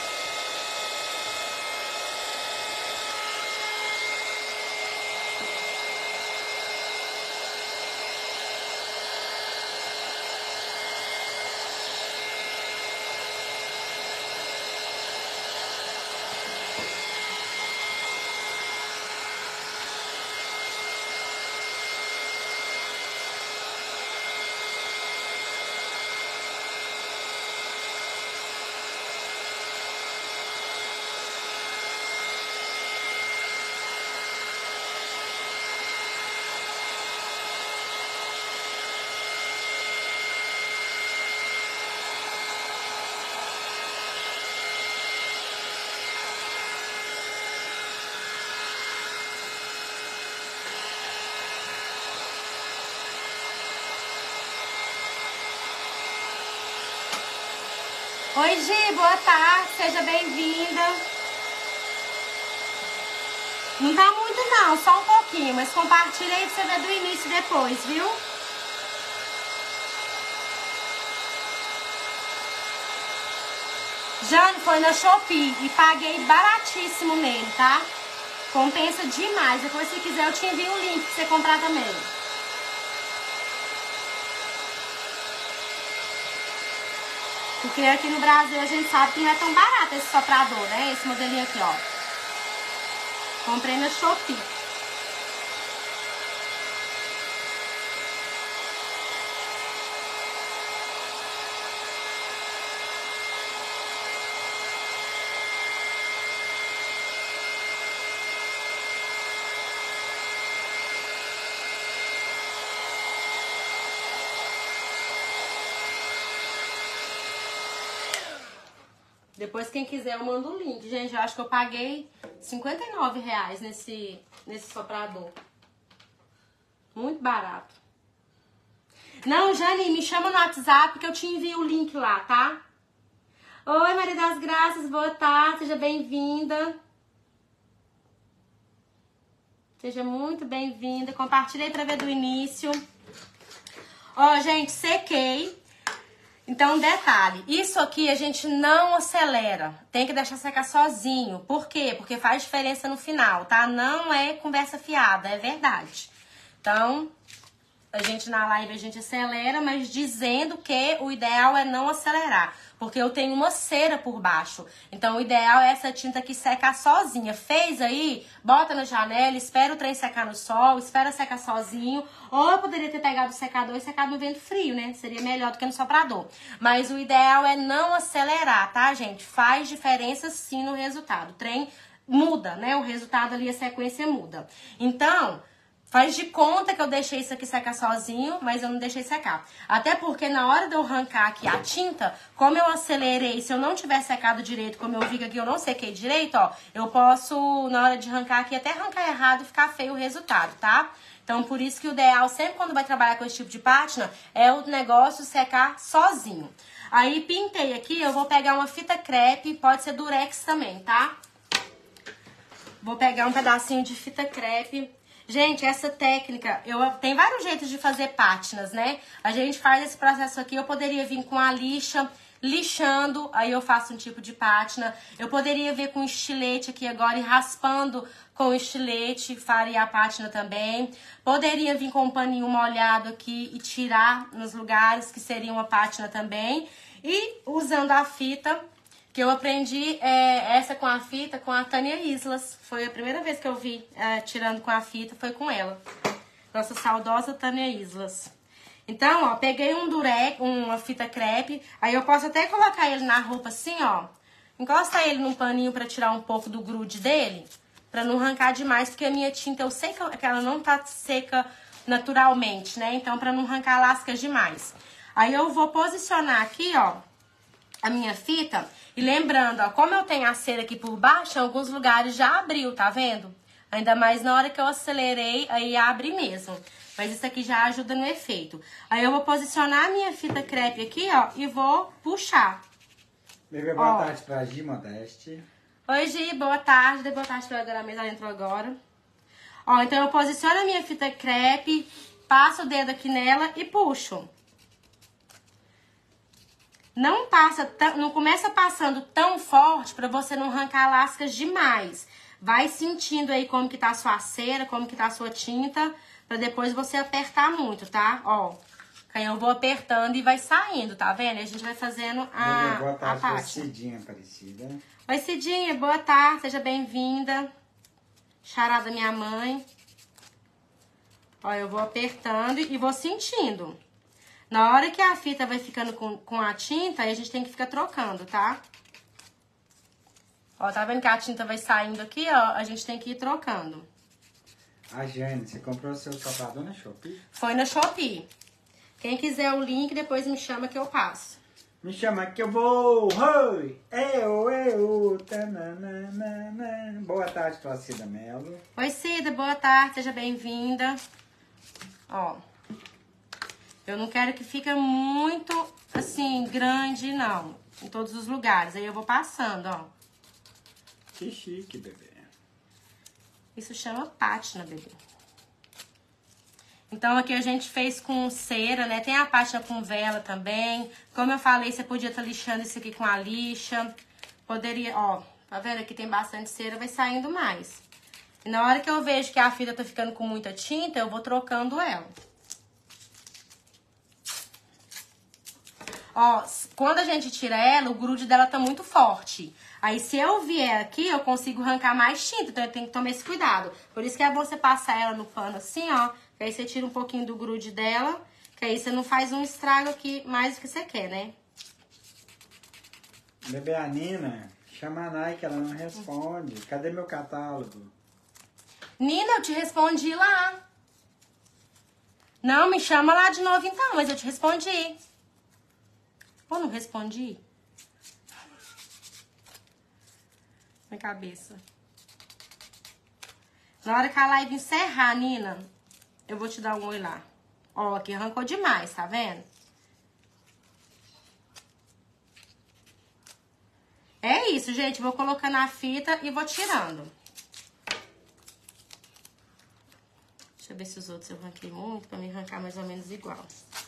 Oi, Gi, boa tarde, seja bem-vinda. Não tá muito não, só um pouquinho, mas compartilha aí pra você ver do início depois, viu? Jane, foi na Shopee e paguei baratíssimo nele, tá? Compensa demais. Depois, se quiser, eu te envio o link pra você comprar também. Porque aqui no Brasil a gente sabe que não é tão barato esse soprador, né? Esse modelinho aqui, ó. Comprei na Shopee. Depois, quem quiser, eu mando o link. Gente, eu acho que eu paguei R$59 nesse soprador. Muito barato. Não, Jane, me chama no WhatsApp que eu te envio o link lá, tá? Oi, Maria das Graças, boa tarde, seja bem-vinda. Seja muito bem-vinda. Compartilhei pra ver do início. Ó, gente, sequei. Então, detalhe, isso aqui a gente não acelera, tem que deixar secar sozinho. Por quê? Porque faz diferença no final, tá? Não é conversa fiada, é verdade. Então, a gente na live a gente acelera, mas dizendo que o ideal é não acelerar. Porque eu tenho uma cera por baixo. Então, o ideal é essa tinta aqui secar sozinha. Fez aí, bota na janela, espera o trem secar no sol, espera secar sozinho. Ou eu poderia ter pegado o secador e secado no vento frio, né? Seria melhor do que no soprador. Mas o ideal é não acelerar, tá, gente? Faz diferença sim no resultado. O trem muda, né? O resultado ali, a sequência muda. Então, faz de conta que eu deixei isso aqui secar sozinho, mas eu não deixei secar. Até porque na hora de eu arrancar aqui a tinta, como eu acelerei, se eu não tiver secado direito, como eu vi que aqui eu não sequei direito, ó, eu posso, na hora de arrancar aqui, até arrancar errado e ficar feio o resultado, tá? Então, por isso que o ideal, sempre quando vai trabalhar com esse tipo de pátina, é o negócio secar sozinho. Aí, pintei aqui, eu vou pegar uma fita crepe, pode ser durex também, tá? Vou pegar um pedacinho de fita crepe. Gente, essa técnica, tem vários jeitos de fazer pátinas, né? A gente faz esse processo aqui, eu poderia vir com a lixa, lixando, aí eu faço um tipo de pátina. Eu poderia vir com estilete aqui agora e raspando com o estilete, faria a pátina também. Poderia vir com um paninho molhado aqui e tirar nos lugares, que seria uma pátina também. E usando a fita, que eu aprendi essa com a fita com a Tânia Islas. Foi a primeira vez que eu vi tirando com a fita, foi com ela. Nossa saudosa Tânia Islas. Então, ó, peguei um durex, uma fita crepe, aí eu posso até colocar ele na roupa assim, ó. Encostar ele num paninho pra tirar um pouco do grude dele, pra não arrancar demais, porque a minha tinta eu sei que ela não tá seca naturalmente, né? Então, pra não arrancar lascas demais. Aí eu vou posicionar aqui, ó, a minha fita, e lembrando, ó, como eu tenho a cera aqui por baixo, em alguns lugares já abriu, tá vendo? Ainda mais na hora que eu acelerei, aí abre mesmo. Mas isso aqui já ajuda no efeito. Aí eu vou posicionar a minha fita crepe aqui, ó, e vou puxar. Bebê, boa tarde pra Gi Modeste. Oi, Gi, boa tarde. Boa tarde pra ela mesmo, ela entrou agora. Ó, então eu posiciono a minha fita crepe, passo o dedo aqui nela e puxo. Não começa passando tão forte pra você não arrancar lascas demais. Vai sentindo aí como que tá a sua cera, como que tá a sua tinta, pra depois você apertar muito, tá? Ó, aí eu vou apertando e vai saindo, tá vendo? E a gente vai fazendo Boa tarde pra parte. Cidinha Aparecida. Oi, Cidinha, boa tarde, seja bem-vinda. Charada minha mãe. Ó, eu vou apertando e vou sentindo. Na hora que a fita vai ficando com a tinta, aí a gente tem que ficar trocando, tá? Ó, tá vendo que a tinta vai saindo aqui, ó? A gente tem que ir trocando. A Jane, você comprou seu sapato na Shopee? Foi na Shopee. Quem quiser o link, depois me chama que eu passo. Me chama que eu vou! Oi! Eu! Tananana. Boa tarde pra Cida Melo. Oi, Cida, boa tarde, seja bem-vinda. Ó, eu não quero que fique muito, assim, grande, não. Em todos os lugares. Aí eu vou passando, ó. Que chique, bebê. Isso chama pátina, bebê. Então, aqui a gente fez com cera, né? Tem a pátina com vela também. Como eu falei, você podia estar lixando isso aqui com a lixa. Poderia, ó, tá vendo? Aqui tem bastante cera, vai saindo mais. E na hora que eu vejo que a fita tá ficando com muita tinta, eu vou trocando ela. Ó, quando a gente tira ela, o grude dela tá muito forte. Aí, se eu vier aqui, eu consigo arrancar mais tinta. Então, eu tenho que tomar esse cuidado. Por isso que é bom você passar ela no pano assim, ó. Que aí você tira um pouquinho do grude dela. Que aí você não faz um estrago aqui mais do que você quer, né? Bebê, a Nina, chama a Nike, ela não responde. Cadê meu catálogo? Nina, eu te respondi lá. Não, me chama lá de novo então, mas eu te respondi. Ou não respondi? Minha cabeça. Na hora que a live encerrar, Nina, eu vou te dar um oi lá. Ó, aqui arrancou demais, tá vendo? É isso, gente. Vou colocando a fita e vou tirando. Deixa eu ver se os outros eu arranquei muito, pra me arrancar mais ou menos igual.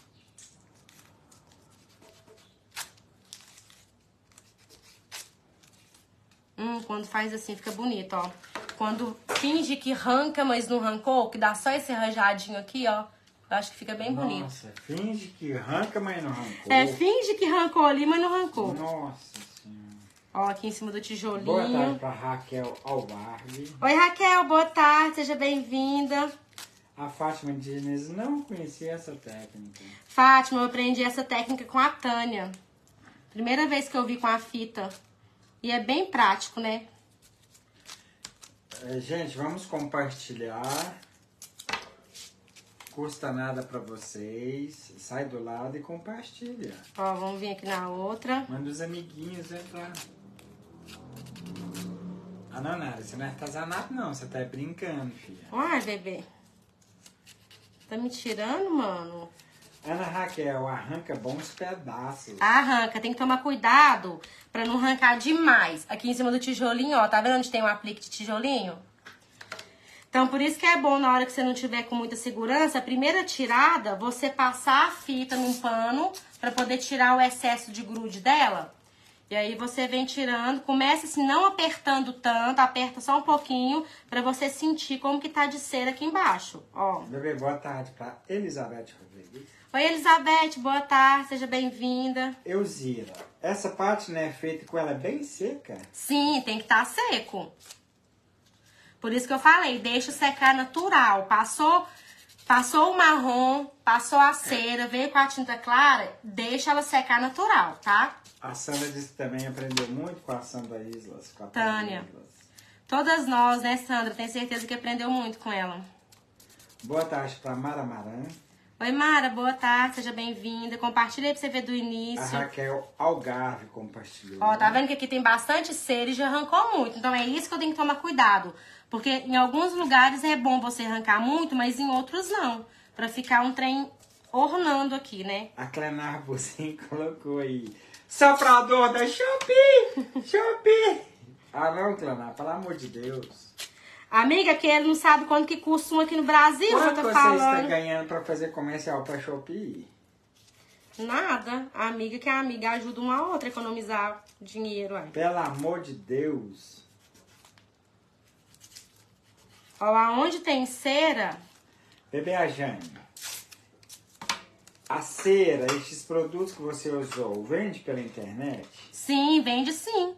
Quando faz assim, fica bonito, ó. Quando finge que arranca, mas não arrancou, que dá só esse rajadinho aqui, ó. Eu acho que fica bem bonito. Nossa, finge que arranca, mas não arrancou. É, finge que arrancou ali, mas não arrancou. Nossa Senhora. Ó, aqui em cima do tijolinho. Boa tarde pra Raquel Albardi. Oi, Raquel, boa tarde, seja bem-vinda. A Fátima Diniz não conhecia essa técnica. Fátima, eu aprendi essa técnica com a Tânia. Primeira vez que eu vi com a fita. E é bem prático, né? Gente, vamos compartilhar. Custa nada pra vocês. Sai do lado e compartilha. Ó, vamos vir aqui na outra. Manda os amiguinhos entrar. Ah, não, Nara, você não é artesanato, não. Você tá brincando, filha. Uai, bebê. Tá me tirando, mano? Ana Raquel, arranca bons pedaços. Arranca, tem que tomar cuidado pra não arrancar demais. Aqui em cima do tijolinho, ó, tá vendo onde tem um aplique de tijolinho? Então, por isso que é bom, na hora que você não tiver com muita segurança, a primeira tirada, você passar a fita num pano pra poder tirar o excesso de grude dela. E aí você vem tirando, começa assim, não apertando tanto, aperta só um pouquinho pra você sentir como que tá de cera aqui embaixo, ó. Bebê, boa tarde pra Elizabeth Rodrigues. Oi, Elizabeth, boa tarde, seja bem-vinda. Euzira, essa parte, né, feita com ela bem seca? Sim, tem que estar seco. Por isso que eu falei, deixa secar natural. Passou o marrom, passou a cera, veio com a tinta clara, deixa ela secar natural, tá? A Sandra disse que também aprendeu muito com a Sandra Islas. Com a Tânia. Islas. Todas nós, né, Sandra? Tenho certeza que aprendeu muito com ela. Boa tarde pra Mara Maran. Oi, Mara, boa tarde, seja bem-vinda. Compartilha aí pra você ver do A início. Raquel Algarve compartilhou. Ó, tá vendo que aqui tem bastante cera e já arrancou muito. Então é isso que eu tenho que tomar cuidado. Porque em alguns lugares é bom você arrancar muito, mas em outros não. Pra ficar um trem ornando aqui, né? A Clenar Buzin colocou aí. Soprador da Shopee! Shopee! Ah não, Clenar, pelo amor de Deus. Amiga, que ele não sabe quanto que custa um aqui no Brasil, Quanto eu tô você falando. está ganhando pra fazer comercial pra Shopee? Nada. A amiga que a amiga ajuda uma a outra a economizar dinheiro, ué. Pelo amor de Deus. Ó, aonde tem cera, Bebê a Jane. A cera, estes produtos que você usou, vende pela internet? sim, vende sim.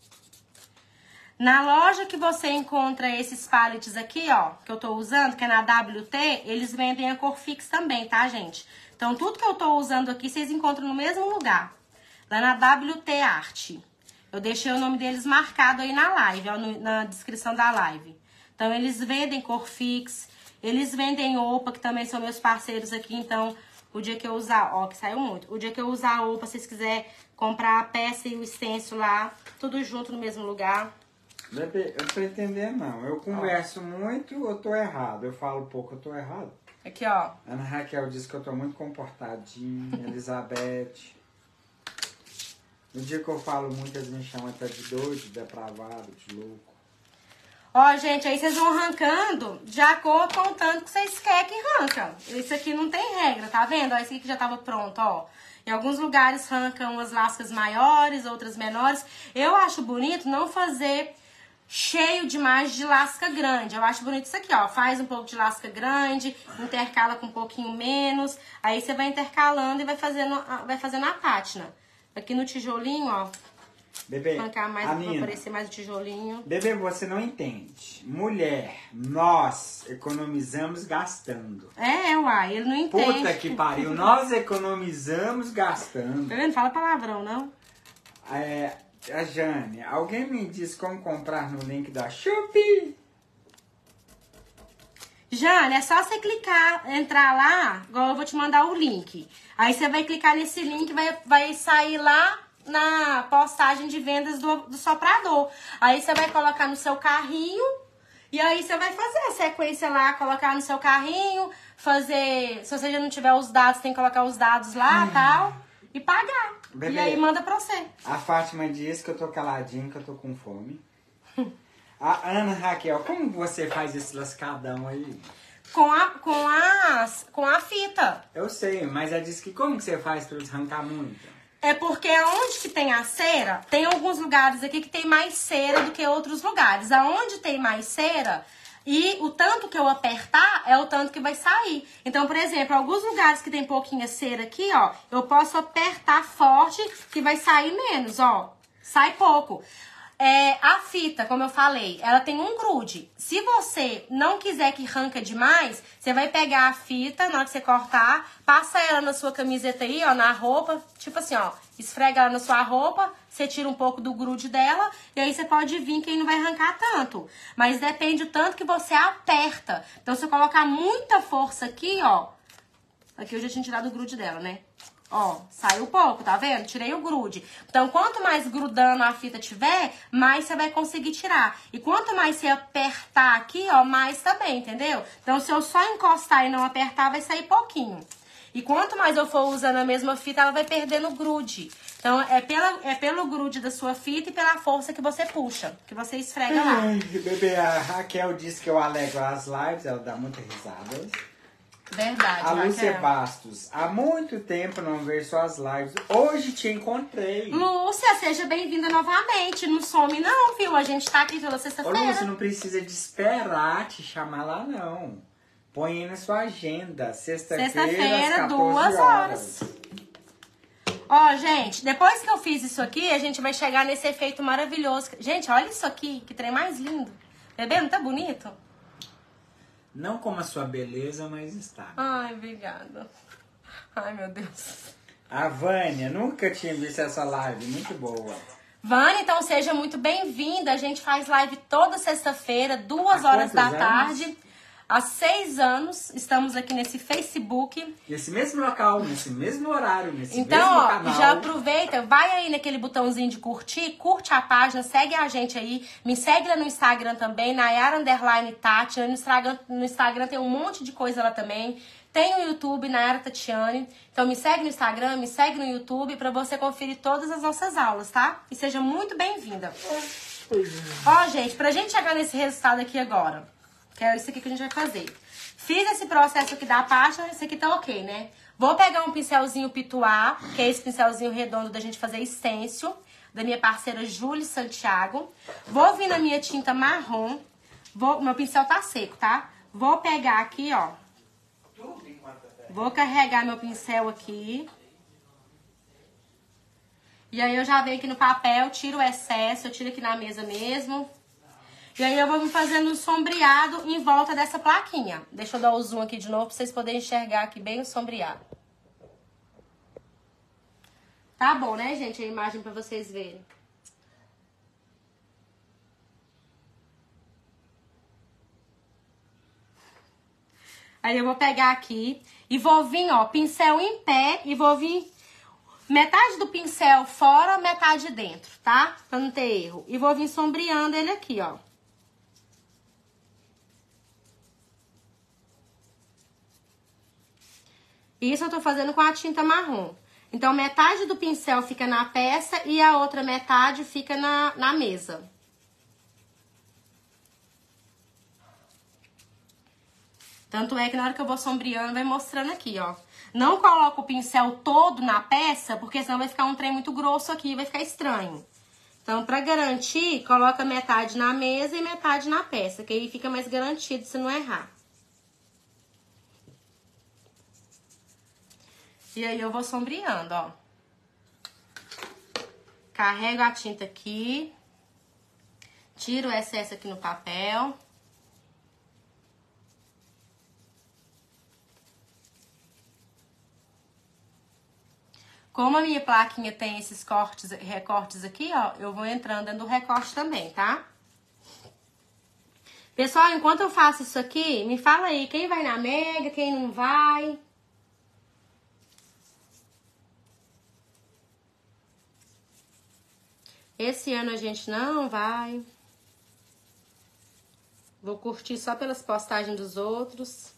Na loja que você encontra esses pallets aqui, ó, que eu tô usando, que é na WT, eles vendem a cor fix também, tá, gente? Então, tudo que eu tô usando aqui, vocês encontram no mesmo lugar. Lá na WT Arte. Eu deixei o nome deles marcado aí na live, ó, na descrição da live. Então, eles vendem cor fix, eles vendem OPA, que também são meus parceiros aqui. Então, o dia que eu usar, ó, que saiu muito. O dia que eu usar a OPA, se vocês quiserem comprar a peça e o stencil lá, tudo junto no mesmo lugar. Bebê, eu não tô entendendo não. Eu converso muito, eu tô errado. Eu falo pouco, eu tô errado. Aqui, ó. Ana Raquel disse que eu tô muito comportadinha. Elizabeth. No dia que eu falo muito, eles me chamam até de doido, de depravado, de louco. Ó, gente, aí vocês vão arrancando de acordo com o tanto que vocês querem que arranca. Isso aqui não tem regra, tá vendo? Ó, esse aqui que já tava pronto, ó. Em alguns lugares arrancam umas lascas maiores, outras menores. Eu acho bonito não fazer cheio demais de lasca grande. Eu acho bonito isso aqui, ó. Faz um pouco de lasca grande, intercala com um pouquinho menos. Aí você vai intercalando e vai fazendo a pátina. Aqui no tijolinho, ó. Bebê, Arrancar mais, a pra Nina. aparecer mais o tijolinho. Bebê, você não entende. Mulher, nós economizamos gastando. Uai, ele não entende. Puta que pariu, nós economizamos gastando. Tá vendo? Fala palavrão, não? A Jane, alguém me diz como comprar no link da Shopee? Jane, é só você clicar, entrar lá, igual eu vou te mandar o link. Aí você vai clicar nesse link, vai sair lá na postagem de vendas do soprador. Aí você vai colocar no seu carrinho e aí você vai fazer a sequência lá, colocar no seu carrinho, fazer... Se você já não tiver os dados, tem que colocar os dados lá e tal, e pagar. Bebê, e aí manda pra você. A Fátima diz que eu tô caladinho, que eu tô com fome. A Ana Raquel, como você faz esse lascadão aí? Com a fita. Eu sei, mas ela disse que como que você faz pra eles arrancar muito? É porque onde que tem a cera, tem alguns lugares aqui que tem mais cera do que outros lugares. Aonde tem mais cera, e o tanto que eu apertar é o tanto que vai sair. Então, por exemplo, alguns lugares que tem pouquinha cera aqui, ó, eu posso apertar forte que vai sair menos, ó. Sai pouco. A fita, como eu falei, ela tem um grude. Se você não quiser que arranca demais, você vai pegar a fita, na hora que você cortar, passa ela na sua camiseta aí, ó, na roupa, tipo assim, ó, esfrega ela na sua roupa, você tira um pouco do grude dela, e aí você pode vir que aí não vai arrancar tanto. Mas depende do tanto que você aperta. Então, se eu colocar muita força aqui, ó, aqui eu já tinha tirado o grude dela, né? Ó, saiu pouco, tá vendo? Tirei o grude. Então, quanto mais grudando a fita tiver, mais você vai conseguir tirar. E quanto mais você apertar aqui, ó, mais também, entendeu? Então, se eu só encostar e não apertar, vai sair pouquinho. E quanto mais eu for usando a mesma fita, ela vai perdendo o grude. Então, é pelo grude da sua fita e pela força que você puxa, que você esfrega lá. Ai, bebê, a Raquel disse que eu alegro as lives, ela dá muita risada. Verdade, A Lúcia Raquel. Bastos, há muito tempo não vejo suas lives. Hoje te encontrei. Lúcia, seja bem-vinda novamente. Não some não, viu? A gente tá aqui toda Ô, sexta-feira. Lúcia, não precisa de esperar te chamar lá, não. Põe aí na sua agenda. Sexta-feira, às 14 horas. Ó, gente, depois que eu fiz isso aqui, a gente vai chegar nesse efeito maravilhoso. Gente, olha isso aqui, que trem mais lindo. Bebê, não tá bonito? Não como a sua beleza, mas está. Ai, obrigada. Ai, meu Deus. A Vânia, nunca tinha visto essa live. Muito boa. Vânia, então seja muito bem-vinda. A gente faz live toda sexta-feira, 2 horas da tarde. Há 6 anos, estamos aqui nesse Facebook. Nesse mesmo local, nesse mesmo horário, nesse então, mesmo ó, canal. já aproveita, vai aí naquele botãozinho de curtir, curte a página, segue a gente aí. Me segue lá no Instagram também, Nayara_Tati. No Instagram tem um monte de coisa lá também. Tem o YouTube, Nayara Tatiane. Então me segue no Instagram, me segue no YouTube pra você conferir todas as nossas aulas, tá? E seja muito bem-vinda. Ó, gente, pra gente chegar nesse resultado aqui agora, que é isso aqui que a gente vai fazer. Fiz esse processo aqui da página, esse aqui tá ok, né? Vou pegar um pincelzinho Pituá, que é esse pincelzinho redondo da gente fazer stencil, da minha parceira Júlia Santiago. Vou vir na minha tinta marrom. Meu pincel tá seco, tá? Vou pegar aqui, ó. Vou carregar meu pincel aqui. E aí eu já venho aqui no papel, tiro o excesso, eu tiro aqui na mesa mesmo. E aí eu vou me fazendo um sombreado em volta dessa plaquinha. Deixa eu dar o zoom aqui de novo pra vocês poderem enxergar aqui bem o sombreado. Tá bom, né, gente? A imagem pra vocês verem. Aí eu vou pegar aqui e vou vir, ó, pincel em pé e vou vir metade do pincel fora, metade dentro, tá? Pra não ter erro. E vou vir sombreando ele aqui, ó. Isso eu tô fazendo com a tinta marrom. Então, metade do pincel fica na peça e a outra metade fica na mesa. Tanto é que na hora que eu vou sombreando, vai mostrando aqui, ó. Não coloco o pincel todo na peça, porque senão vai ficar um trem muito grosso aqui e vai ficar estranho. Então, pra garantir, coloca metade na mesa e metade na peça, que aí fica mais garantido se não errar. E aí eu vou sombreando, ó. Carrego a tinta aqui. Tiro o excesso aqui no papel. Como a minha plaquinha tem esses recortes aqui, ó, eu vou entrando dentro do recorte também, tá? Pessoal, enquanto eu faço isso aqui, me fala aí, quem vai na Mega, quem não vai? Esse ano a gente não vai. Vou curtir só pelas postagens dos outros.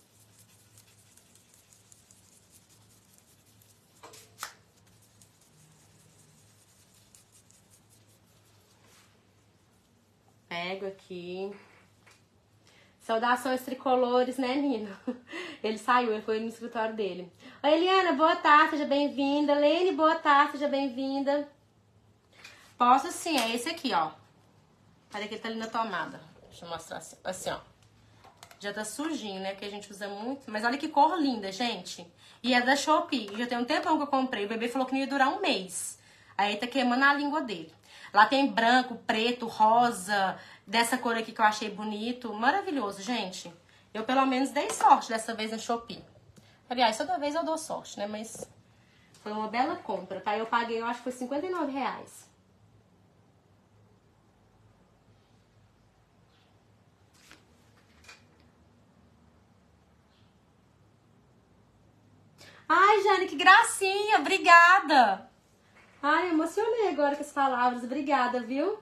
Pego aqui. Saudações tricolores, né, Nino? Ele saiu, ele foi no escritório dele. Oi, Eliana, boa tarde, seja bem-vinda. Lene, boa tarde, seja bem-vinda. Posso sim, é esse aqui, ó. Olha que ele tá ali na tomada. Deixa eu mostrar assim, assim, ó. Já tá sujinho, né, que a gente usa muito. Mas olha que cor linda, gente. E é da Shopee. Já tem um tempão que eu comprei. O bebê falou que não ia durar um mês. Aí tá queimando a língua dele. Lá tem branco, preto, rosa, dessa cor aqui que eu achei bonito. Maravilhoso, gente. Eu, pelo menos, dei sorte dessa vez na Shopee. Aliás, toda vez eu dou sorte, né? Mas foi uma bela compra, tá? Eu paguei, eu acho que foi R$59. Ai, Jane, que gracinha. Obrigada. Ai, emocionei agora com as palavras. Obrigada, viu?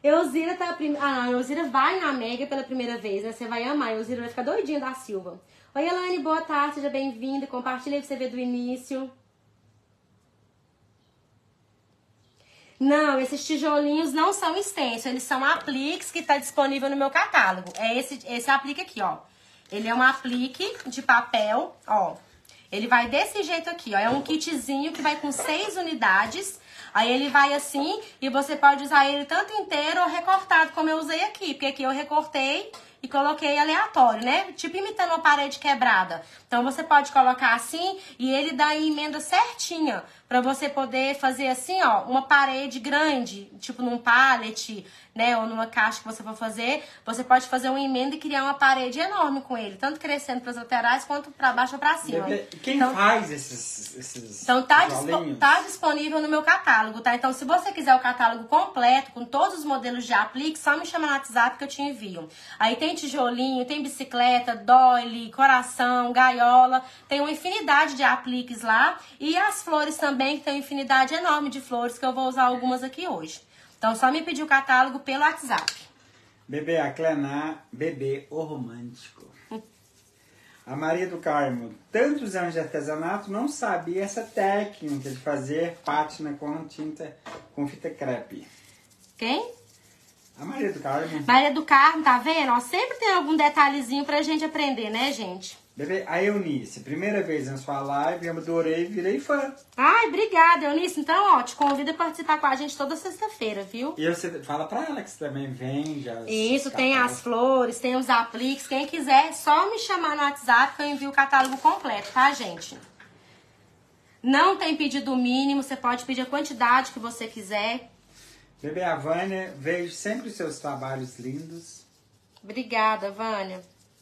Elzira tá... Elzira vai na Mega pela primeira vez, né? Você vai amar. Elzira vai ficar doidinha da Silva. Oi, Elaine, boa tarde, seja bem-vinda. Compartilha aí pra você ver do início. Não, esses tijolinhos não são extensos, eles são apliques que tá disponível no meu catálogo. É esse aplique aqui, ó. Ele é um aplique de papel, ó. Ele vai desse jeito aqui, ó. É um kitzinho que vai com 6 unidades. Aí ele vai assim e você pode usar ele tanto inteiro ou recortado, como eu usei aqui. Porque aqui eu recortei e coloquei aleatório, né? Tipo imitando uma parede quebrada. Então você pode colocar assim e ele dá a emenda certinha. Pra você poder fazer assim, ó, uma parede grande, tipo num pallet, né? Ou numa caixa que você for fazer. Você pode fazer uma emenda e criar uma parede enorme com ele. Tanto crescendo pras laterais quanto pra baixo ou pra cima. Quem então, faz esses então tá disponível no meu catálogo, tá? Então se você quiser o catálogo completo, com todos os modelos de aplique, só me chama no WhatsApp que eu te envio. Aí tem tijolinho, tem bicicleta, doily, coração, gaiola. Tem uma infinidade de apliques lá. E as flores também, que tem uma infinidade enorme de flores, que eu vou usar algumas aqui hoje. Então, só me pedir o catálogo pelo WhatsApp. Bebê Aclenar, bebê o romântico. A Maria do Carmo, tantos anos de artesanato, não sabia essa técnica de fazer pátina com fita crepe. Quem? A Maria do Carmo. Maria do Carmo, tá vendo? Ó, sempre tem algum detalhezinho pra gente aprender, né, gente? Bebê, a Eunice, primeira vez na sua live, eu adorei, virei fã. Ai, obrigada, Eunice. Então, ó, te convido a participar com a gente toda sexta-feira, viu? E você fala pra ela que você também vende as... Isso, tem as flores, tem os apliques. Quem quiser, só me chamar no WhatsApp que eu envio o catálogo completo, tá, gente? Não tem pedido mínimo, você pode pedir a quantidade que você quiser. Bebê, a Vânia, vejo sempre os seus trabalhos lindos. Obrigada, Vânia.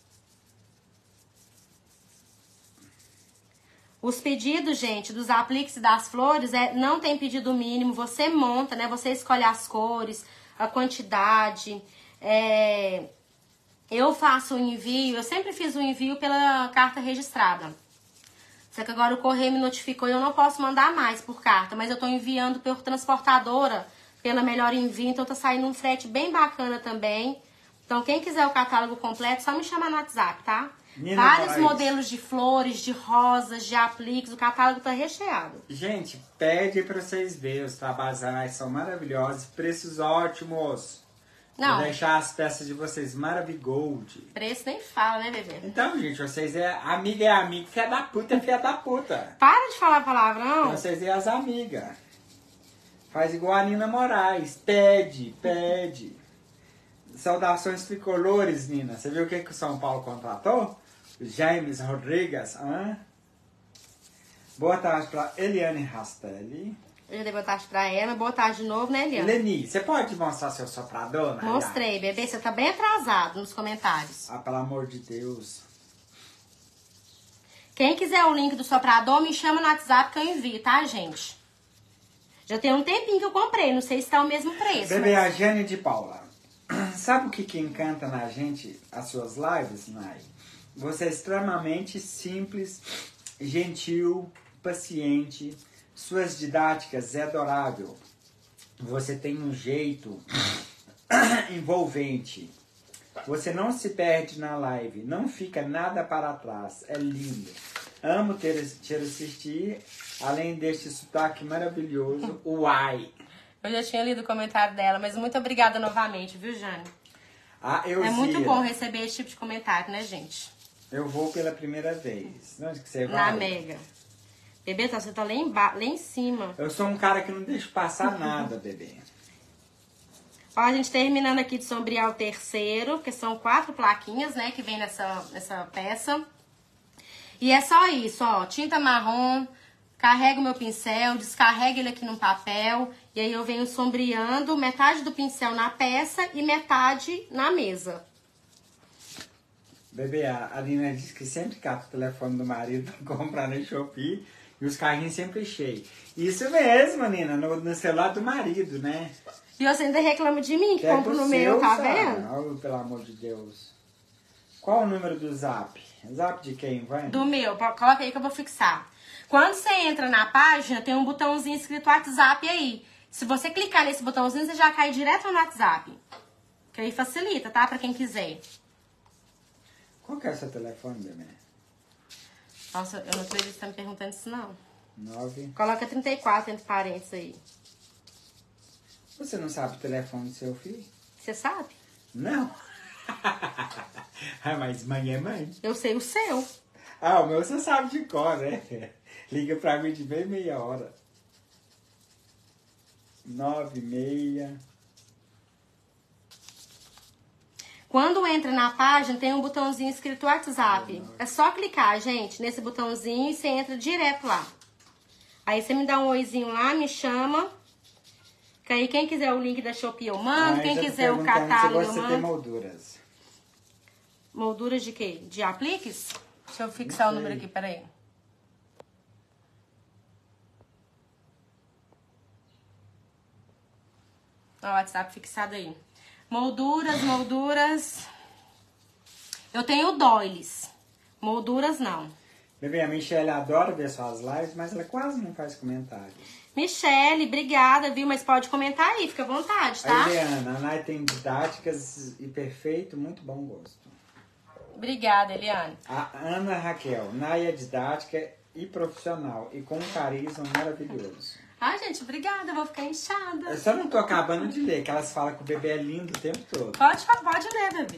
Os pedidos, gente, dos apliques e das flores, não tem pedido mínimo. Você monta, né? Você escolhe as cores, a quantidade. Eu faço o envio, eu sempre fiz o envio pela carta registrada. Só que agora o correio me notificou e eu não posso mandar mais por carta. Mas eu tô enviando por transportadora, pela Melhor Envio. Então tá saindo um frete bem bacana também. Então quem quiser o catálogo completo, só me chamar no WhatsApp, tá? Vários modelos de flores, de rosas, de apliques, o catálogo tá recheado. Gente, pede pra vocês verem, os trabalhos são maravilhosos, preços ótimos. Não. Vou deixar as peças de vocês maravigold. Preço nem fala, né, bebê? Então, gente, vocês é amigo, filha da puta é filha da puta. Para de falar palavrão. Vocês é as amigas. Faz igual a Nina Moraes, pede. Saudações tricolores, Nina. Você viu o que o São Paulo contratou? James Rodrigues, Boa tarde para Eliane Rastelli. Eu já dei boa tarde pra ela, boa tarde de novo, né, Eliane? Leni, você pode mostrar seu soprador, né? Mostrei, bebê, você tá bem atrasado nos comentários. Ah, pelo amor de Deus. Quem quiser o link do soprador, me chama no WhatsApp que eu envio, tá, gente? Já tem um tempinho que eu comprei, não sei se tá o mesmo preço. Bebê, a Jane de Paula. Sabe o que encanta na gente, as suas lives, Nai? Você é extremamente simples, gentil, paciente. Suas didáticas é adorável. Você tem um jeito envolvente. Você não se perde na live. Não fica nada para trás. É lindo. Amo te assistir. Além deste sotaque maravilhoso. Uai! Eu já tinha lido o comentário dela, mas muito obrigada novamente, viu, Jane? É muito bom receber esse tipo de comentário, né, gente? Eu vou pela primeira vez. Onde que você vai? Na Mega. Bebê, você tá lá em cima. Eu sou um cara que não deixa passar nada, bebê. Ó, a gente terminando aqui de sombrear o terceiro, que são 4 plaquinhas, né, que vem nessa peça. E é só isso, ó, tinta marrom, carrego meu pincel, descarrego ele aqui no papel, e aí eu venho sombreando metade do pincel na peça e metade na mesa. Bebê, a Nina disse que sempre cata o telefone do marido pra comprar no Shopee e os carrinhos sempre cheios. Isso mesmo, Nina, no celular do marido, né? E você ainda reclama de mim, que compro no meu, tá vendo? Oh, pelo amor de Deus. Qual o número do Zap? Zap de quem, vai? Do meu, coloca aí que eu vou fixar. Quando você entra na página, tem um botãozinho escrito WhatsApp aí. Se você clicar nesse botãozinho, você já cai direto no WhatsApp. Que aí facilita, tá? Pra quem quiser. Qual que é o seu telefone, bebê? Nossa, eu não acredito que você tá me perguntando isso, não. 9. Coloca 34 entre parênteses aí. Você não sabe o telefone do seu filho? Você sabe? Não. Ah, mas mãe é mãe. Eu sei o seu. Ah, o meu você sabe de cor, né? Liga pra mim de meia hora. 96. Quando entra na página, tem um botãozinho escrito WhatsApp. É só clicar, gente, nesse botãozinho e você entra direto lá. Aí você me dá um oizinho lá, me chama. Que aí quem quiser o link da Shopee eu mando. Quem quiser o catálogo eu Você tem mando. molduras. Molduras de quê? De apliques? Deixa eu fixar o número aqui, peraí. Ó, o WhatsApp fixado aí. Molduras. Eu tenho doilies. Molduras não. Bebê, a Michelle adora ver suas lives, mas ela quase não faz comentários. Michelle, obrigada, viu? Mas pode comentar aí, fica à vontade, tá? A Eliana, a Nai tem didáticas e perfeito, muito bom gosto. Obrigada, Eliane. A Ana Raquel, Nai é didática e profissional e com um carisma maravilhoso. Ai, gente, obrigada, eu vou ficar inchada. Eu só não tô acabando de ler, que elas falam que o bebê é lindo o tempo todo. Pode ler, bebê.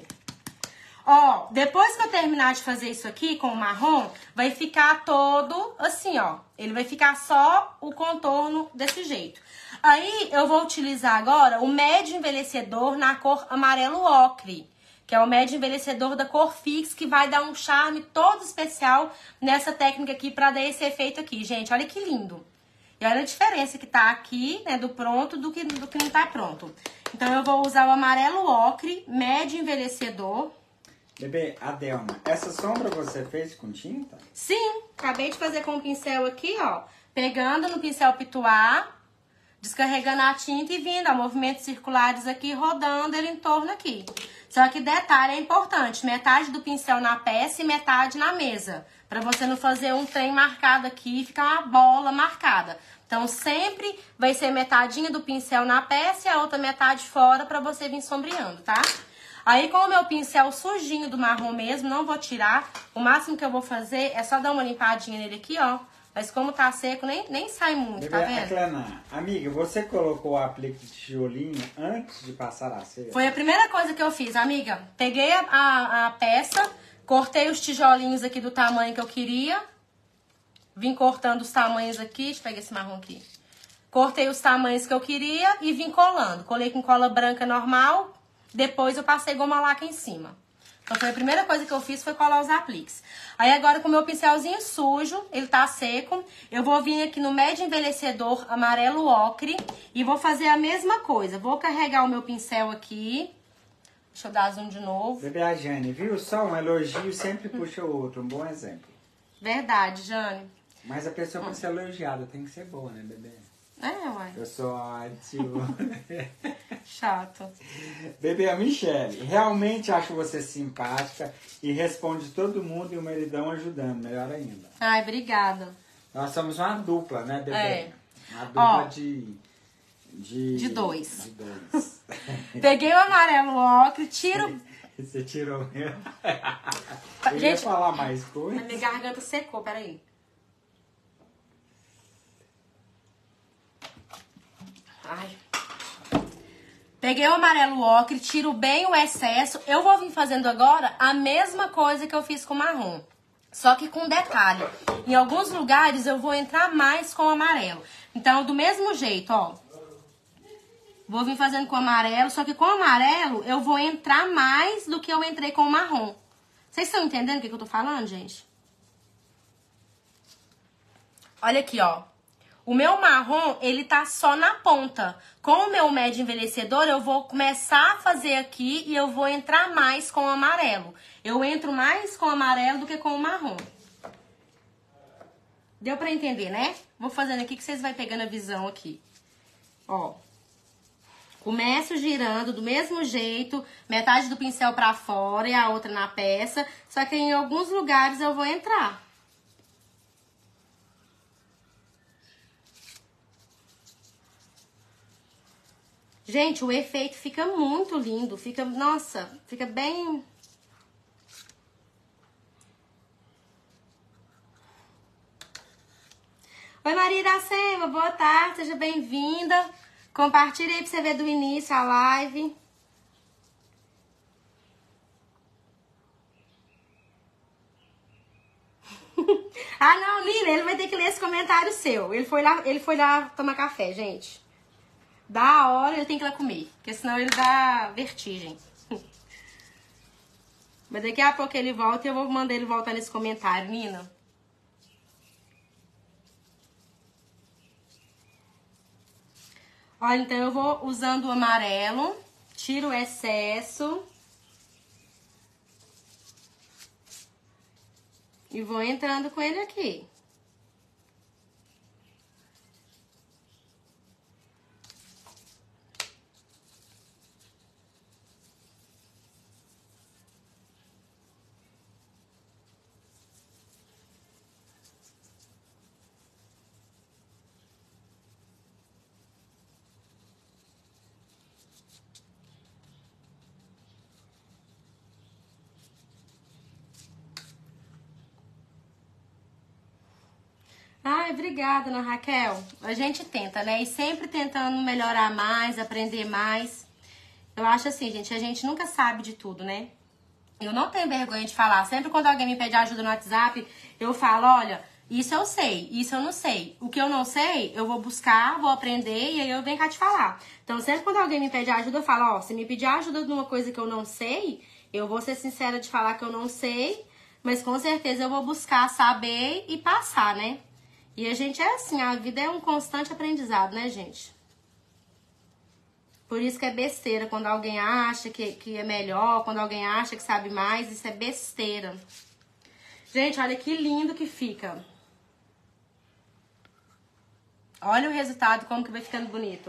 Ó, depois que eu terminar de fazer isso aqui com o marrom, vai ficar todo assim, ó. Ele vai ficar só o contorno desse jeito. Aí, eu vou utilizar agora o médio envelhecedor na cor amarelo ocre, que é o médio envelhecedor da cor Fix, que vai dar um charme todo especial nessa técnica aqui pra dar esse efeito aqui. Gente, olha que lindo. E olha a diferença que tá aqui, né, do pronto do que não tá pronto. Então, eu vou usar o amarelo ocre, médio envelhecedor. Bebê, Adelma, essa sombra você fez com tinta? Sim, acabei de fazer com o pincel aqui, ó. Pegando no pincel pituá, descarregando a tinta e vindo, ó, movimentos circulares aqui, rodando ele em torno aqui. Só que detalhe é importante, metade do pincel na peça e metade na mesa. Pra você não fazer um trem marcado aqui e ficar uma bola marcada. Então, sempre vai ser metadinha do pincel na peça e a outra metade fora pra você vir sombreando, tá? Aí, com o meu pincel sujinho do marrom mesmo, não vou tirar. O máximo que eu vou fazer é só dar uma limpadinha nele aqui, ó. Mas como tá seco, nem sai muito, Bebê, tá vendo? Aclana, amiga, você colocou o aplique de tijolinho antes de passar a cera? Foi a primeira coisa que eu fiz, amiga. Peguei a peça, cortei os tijolinhos aqui do tamanho que eu queria. Vim cortando os tamanhos aqui. Deixa eu pegar esse marrom aqui. Cortei os tamanhos que eu queria e vim colando. Colei com cola branca normal. Depois eu passei goma laca em cima. Então foi a primeira coisa que eu fiz, foi colar os apliques. Aí agora com o meu pincelzinho sujo, ele tá seco, eu vou vir aqui no médio envelhecedor amarelo ocre e vou fazer a mesma coisa. Vou carregar o meu pincel aqui. Deixa eu dar zoom de novo. Bebê, a Jane, viu? Só um elogio sempre puxa o outro, um bom exemplo. Verdade, Jane. Mas a pessoa pra ser elogiada tem que ser boa, né, bebê? É, uai. Eu sou ótimo. Chato. Bebê, a Michelle, realmente acho você simpática e responde todo mundo e o maridão ajudando, melhor ainda. Ai, obrigada. Nós somos uma dupla, né, bebê? É. Uma dupla Ó, de dois. De dois. Peguei o amarelo ocre, tiro... Você tirou mesmo. Eu ia Gente, falar mais a coisas. minha garganta secou, peraí. Ai. Peguei o amarelo ocre, tiro bem o excesso. Eu vou vir fazendo agora a mesma coisa que eu fiz com o marrom. Só que com detalhe. Em alguns lugares eu vou entrar mais com o amarelo. Então, do mesmo jeito, ó. Vou vir fazendo com o amarelo, só que com o amarelo eu vou entrar mais do que eu entrei com o marrom. Vocês estão entendendo o que eu tô falando, gente? Olha aqui, ó. O meu marrom, ele tá só na ponta. Com o meu médio envelhecedor, eu vou começar a fazer aqui e eu vou entrar mais com o amarelo. Eu entro mais com o amarelo do que com o marrom. Deu pra entender, né? Vou fazendo aqui que vocês vão pegando a visão aqui. Ó. Começo girando do mesmo jeito, metade do pincel pra fora e a outra na peça. Só que em alguns lugares eu vou entrar. Gente, o efeito fica muito lindo, fica, nossa, fica bem... Iracema, boa tarde, seja bem-vinda. Compartilha aí pra você ver do início a live. Ah, não, Lila, ele vai ter que ler esse comentário seu. Ele foi lá tomar café, gente. Da hora ele tem que ir lá comer, porque senão ele dá vertigem. Mas daqui a pouco ele volta e eu vou mandar ele voltar nesse comentário, Nina. Olha, então eu vou usando o amarelo, tiro o excesso. E vou entrando com ele aqui. Ai, obrigada, Ana Raquel. A gente tenta, né? E sempre tentando melhorar mais, aprender mais. Eu acho assim, gente, a gente nunca sabe de tudo, né? Eu não tenho vergonha de falar. Sempre quando alguém me pede ajuda no WhatsApp, eu falo, olha, isso eu sei, isso eu não sei. O que eu não sei, eu vou buscar, vou aprender e aí eu venho cá te falar. Então, sempre quando alguém me pede ajuda, eu falo, ó, se me pedir ajuda de uma coisa que eu não sei, eu vou ser sincera de falar que eu não sei, mas com certeza eu vou buscar saber e passar, né? E a gente é assim, a vida é um constante aprendizado, né, gente? Por isso que é besteira quando alguém acha que é melhor, quando alguém acha que sabe mais, isso é besteira. Gente, olha que lindo que fica. Olha o resultado, como que vai ficando bonito.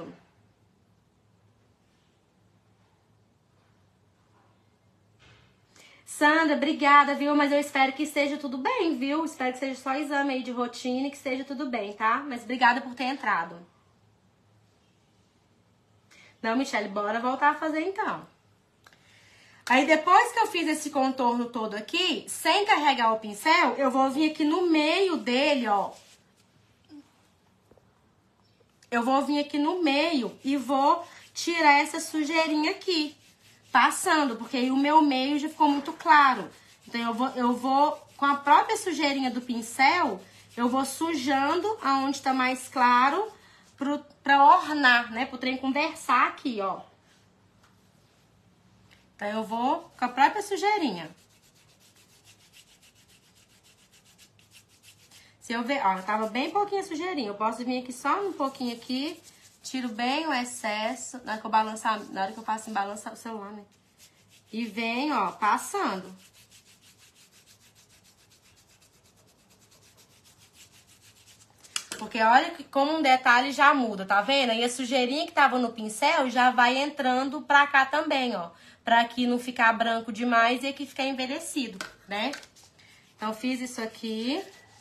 Sandra, obrigada, viu? Mas eu espero que esteja tudo bem, viu? Espero que seja só exame aí de rotina e que esteja tudo bem, tá? Mas obrigada por ter entrado. Não, Michelle, bora voltar a fazer então. Aí depois que eu fiz esse contorno todo aqui, sem carregar o pincel, eu vou vir aqui no meio dele, ó. Eu vou vir aqui no meio e vou tirar essa sujeirinha aqui, passando, porque aí o meu meio já ficou muito claro. Então eu vou com a própria sujeirinha do pincel, eu vou sujando aonde tá mais claro pra ornar, né? Pro trem conversar aqui, ó. Então eu vou com a própria sujeirinha. Se eu ver, ó, tava bem pouquinho sujeirinha. Eu posso vir aqui só um pouquinho aqui, tiro bem o excesso, na hora que eu balançar, na hora que eu faço em balançar o celular, né? E venho, ó, passando. Porque olha que como um detalhe já muda, tá vendo? E a sujeirinha que tava no pincel já vai entrando pra cá também, ó. Pra aqui não ficar branco demais e aqui ficar envelhecido, né? Então, fiz isso aqui.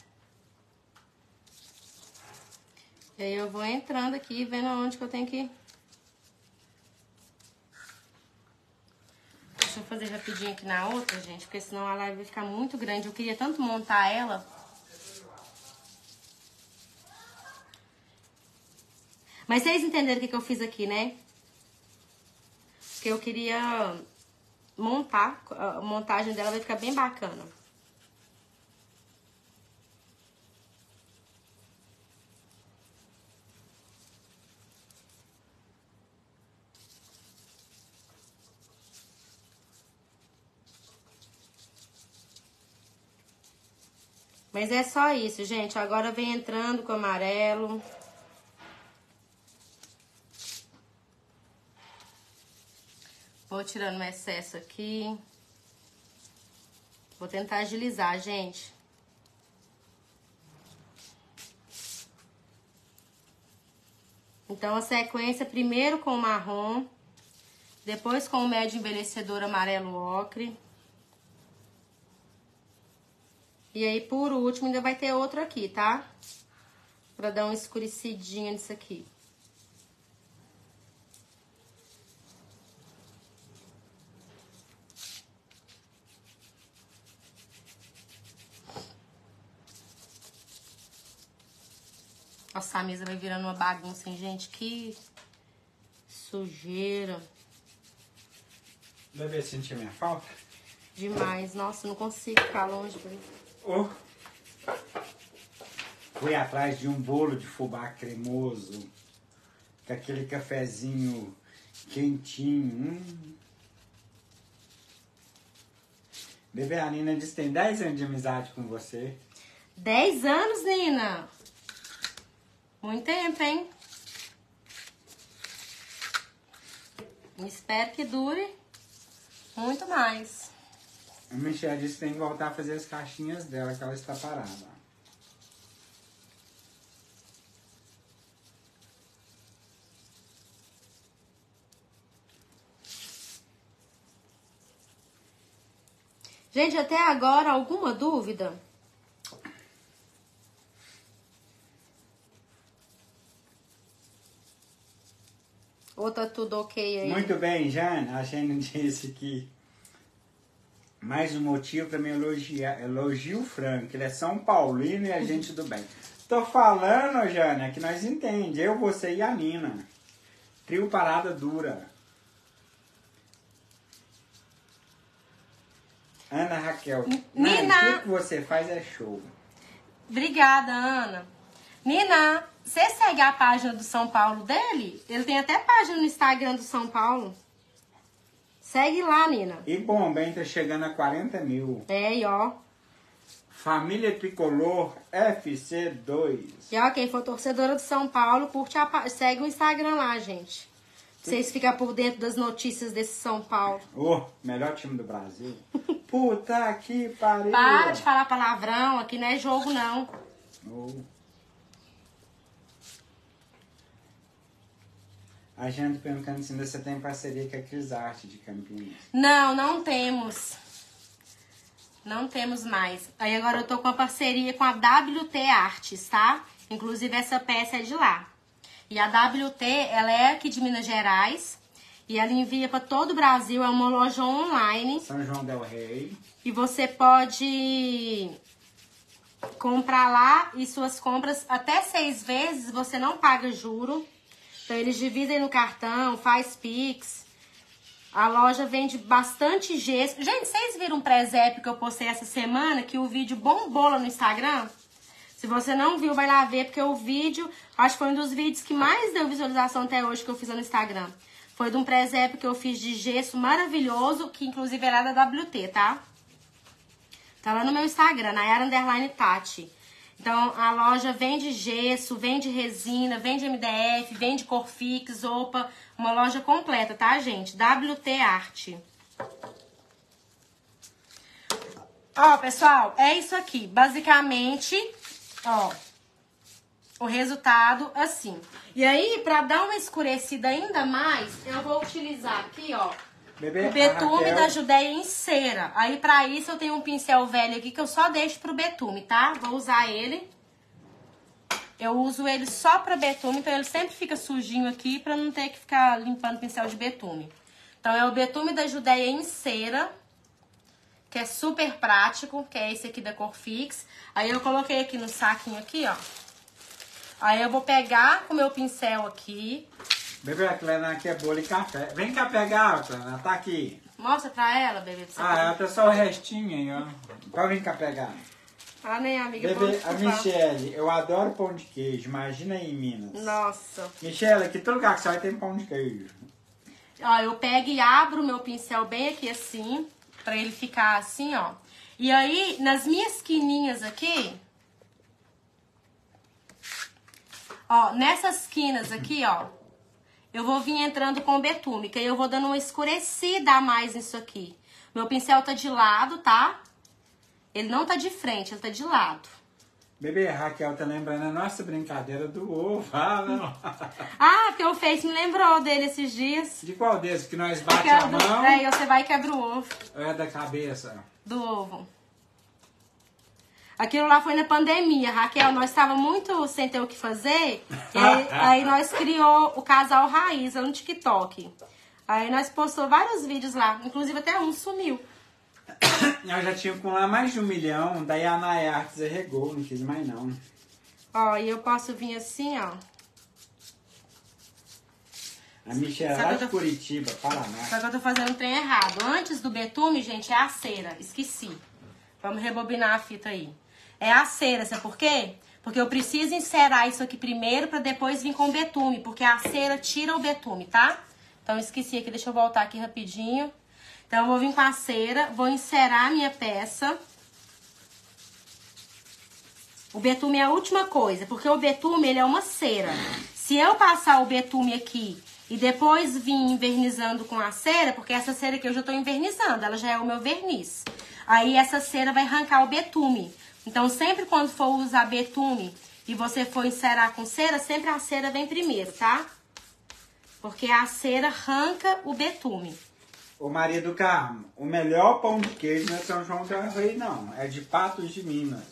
E aí eu vou entrando aqui, vendo onde que eu tenho que... Deixa eu fazer rapidinho aqui na outra, gente, porque senão a live vai ficar muito grande. Eu queria tanto montar ela. Mas vocês entenderam o que eu fiz aqui, né? Porque eu queria montar, a montagem dela vai ficar bem bacana. Mas é só isso, gente. Agora vem entrando com o amarelo. Vou tirando o excesso aqui. Vou tentar agilizar, gente. Então, a sequência primeiro com o marrom, depois com o médio envelhecedor amarelo ocre. E aí, por último, ainda vai ter outro aqui, tá? Pra dar uma escurecidinha nisso aqui. Nossa, a mesa vai virando uma bagunça, hein, gente? Que sujeira. Bebê, sentiu minha falta? Demais. Nossa, não consigo ficar longe. Oh. Fui atrás de um bolo de fubá cremoso, com aquele cafezinho quentinho. Bebê, a Nina disse que tem 10 anos de amizade com você. 10 anos, Nina? Muito tempo, hein? Espero que dure muito mais. A Michelle disse que tem que voltar a fazer as caixinhas dela, que ela está parada. Gente, até agora, alguma dúvida? Ou tá tudo ok aí? Muito bem, Jana. A Jane disse que mais um motivo para me elogiar. Elogio o Frank. Ele é São Paulino e a gente do bem. Tô falando, Jana, que nós entendemos. Eu, você e a Nina. Trio Parada Dura. Ana Raquel. Nina! Tudo que você faz é show. Obrigada, Ana. Nina, você segue a página do São Paulo dele? Ele tem até página no Instagram do São Paulo. Segue lá, Nina. E Bombem tá chegando a 40 mil. É, e ó. Família Tricolor FC2. E ó, quem for torcedora do São Paulo, segue o Instagram lá, gente. Pra vocês ficarem por dentro das notícias desse São Paulo. Oh, melhor time do Brasil. Puta que pariu. Para de falar palavrão, aqui não é jogo, não. Oh. A gente perguntando se você tem parceria com a Cris Arte de Campinas. Não, não temos. Não temos mais. Aí agora eu tô com a parceria com a WT Artes, tá? Inclusive essa peça é de lá. E a WT, ela é aqui de Minas Gerais. E ela envia para todo o Brasil. É uma loja online. São João del Rei. E você pode comprar lá. E suas compras até 6 vezes você não paga juro. Então eles dividem no cartão, faz Pix. A loja vende bastante gesso. Gente, vocês viram um presépio que eu postei essa semana? Que o vídeo bombou lá no Instagram? Se você não viu, vai lá ver, porque o vídeo, acho que foi um dos vídeos que mais deu visualização até hoje que eu fiz no Instagram. Foi de um presépio que eu fiz de gesso maravilhoso, que inclusive era da WT, tá? Tá lá no meu Instagram, Nayara_Tati. Então, a loja vende gesso, vende resina, vende MDF, vende Corfix, opa, uma loja completa, tá, gente? WT Arte. Ó, pessoal, é isso aqui. Basicamente, ó, o resultado assim. E aí, pra dar uma escurecida ainda mais, eu vou utilizar aqui, ó, Bebê, o betume da Judéia em cera. Aí, pra isso, eu tenho um pincel velho aqui que eu só deixo pro betume, tá? Vou usar ele. Eu uso ele só pra betume, então ele sempre fica sujinho aqui pra não ter que ficar limpando o pincel de betume. Então, é o betume da Judéia em cera, que é super prático, que é esse aqui da Corfix. Aí, eu coloquei aqui no saquinho aqui, ó. Aí, eu vou pegar com o meu pincel aqui. Bebê, a Clena aqui é bolo e café. Vem cá pegar, Clena, tá aqui. Mostra pra ela, bebê. Pra você Ela tá só o restinho aí, ó. Pode vir cá pegar. Ah, nem amiga. Bebê, a Michelle, eu adoro pão de queijo. Imagina aí em Minas. Nossa. Michelle, aqui todo lugar que você vai tem pão de queijo. Ó, eu pego e abro o meu pincel bem aqui assim, pra ele ficar assim, ó. E aí, nas minhas quininhas aqui, ó, nessas quinas aqui, ó, eu vou vir entrando com betume, que aí eu vou dando uma escurecida a mais nisso aqui. Meu pincel tá de lado, tá? Ele não tá de frente, ele tá de lado. Bebê, a Raquel tá lembrando a nossa brincadeira do ovo. Ah, não. Ah, porque o Face me lembrou dele esses dias. De qual desses? Que nós bate a mão? É, e você vai e quebra o ovo. É da cabeça. Do ovo. Aquilo lá foi na pandemia, Raquel. Nós estávamos muito sem ter o que fazer. E aí nós criou o Casal Raiz lá no TikTok. Aí nós postou vários vídeos lá. Inclusive até um sumiu. Eu já tinha com lá mais de 1 milhão. Daí a Naya Artes arregou, não quis mais não. Ó, e eu posso vir assim, ó. A Michelle é lá de Curitiba, Paraná. Só que eu tô fazendo o trem errado. Antes do betume, gente, é a cera. Esqueci. Vamos rebobinar a fita aí. É a cera, sabe por quê? Porque eu preciso encerar isso aqui primeiro pra depois vir com o betume. Porque a cera tira o betume, tá? Então, esqueci aqui. Deixa eu voltar aqui rapidinho. Então, eu vou vir com a cera. Vou encerar a minha peça. O betume é a última coisa. Porque o betume, ele é uma cera. Se eu passar o betume aqui e depois vir envernizando com a cera, porque essa cera aqui eu já tô envernizando, ela já é o meu verniz. Aí essa cera vai arrancar o betume. Então sempre quando for usar betume e você for encerar com cera, sempre a cera vem primeiro, tá? Porque a cera arranca o betume. Ô Maria do Carmo, o melhor pão de queijo não é São João del Rei, não. É de Patos de Minas.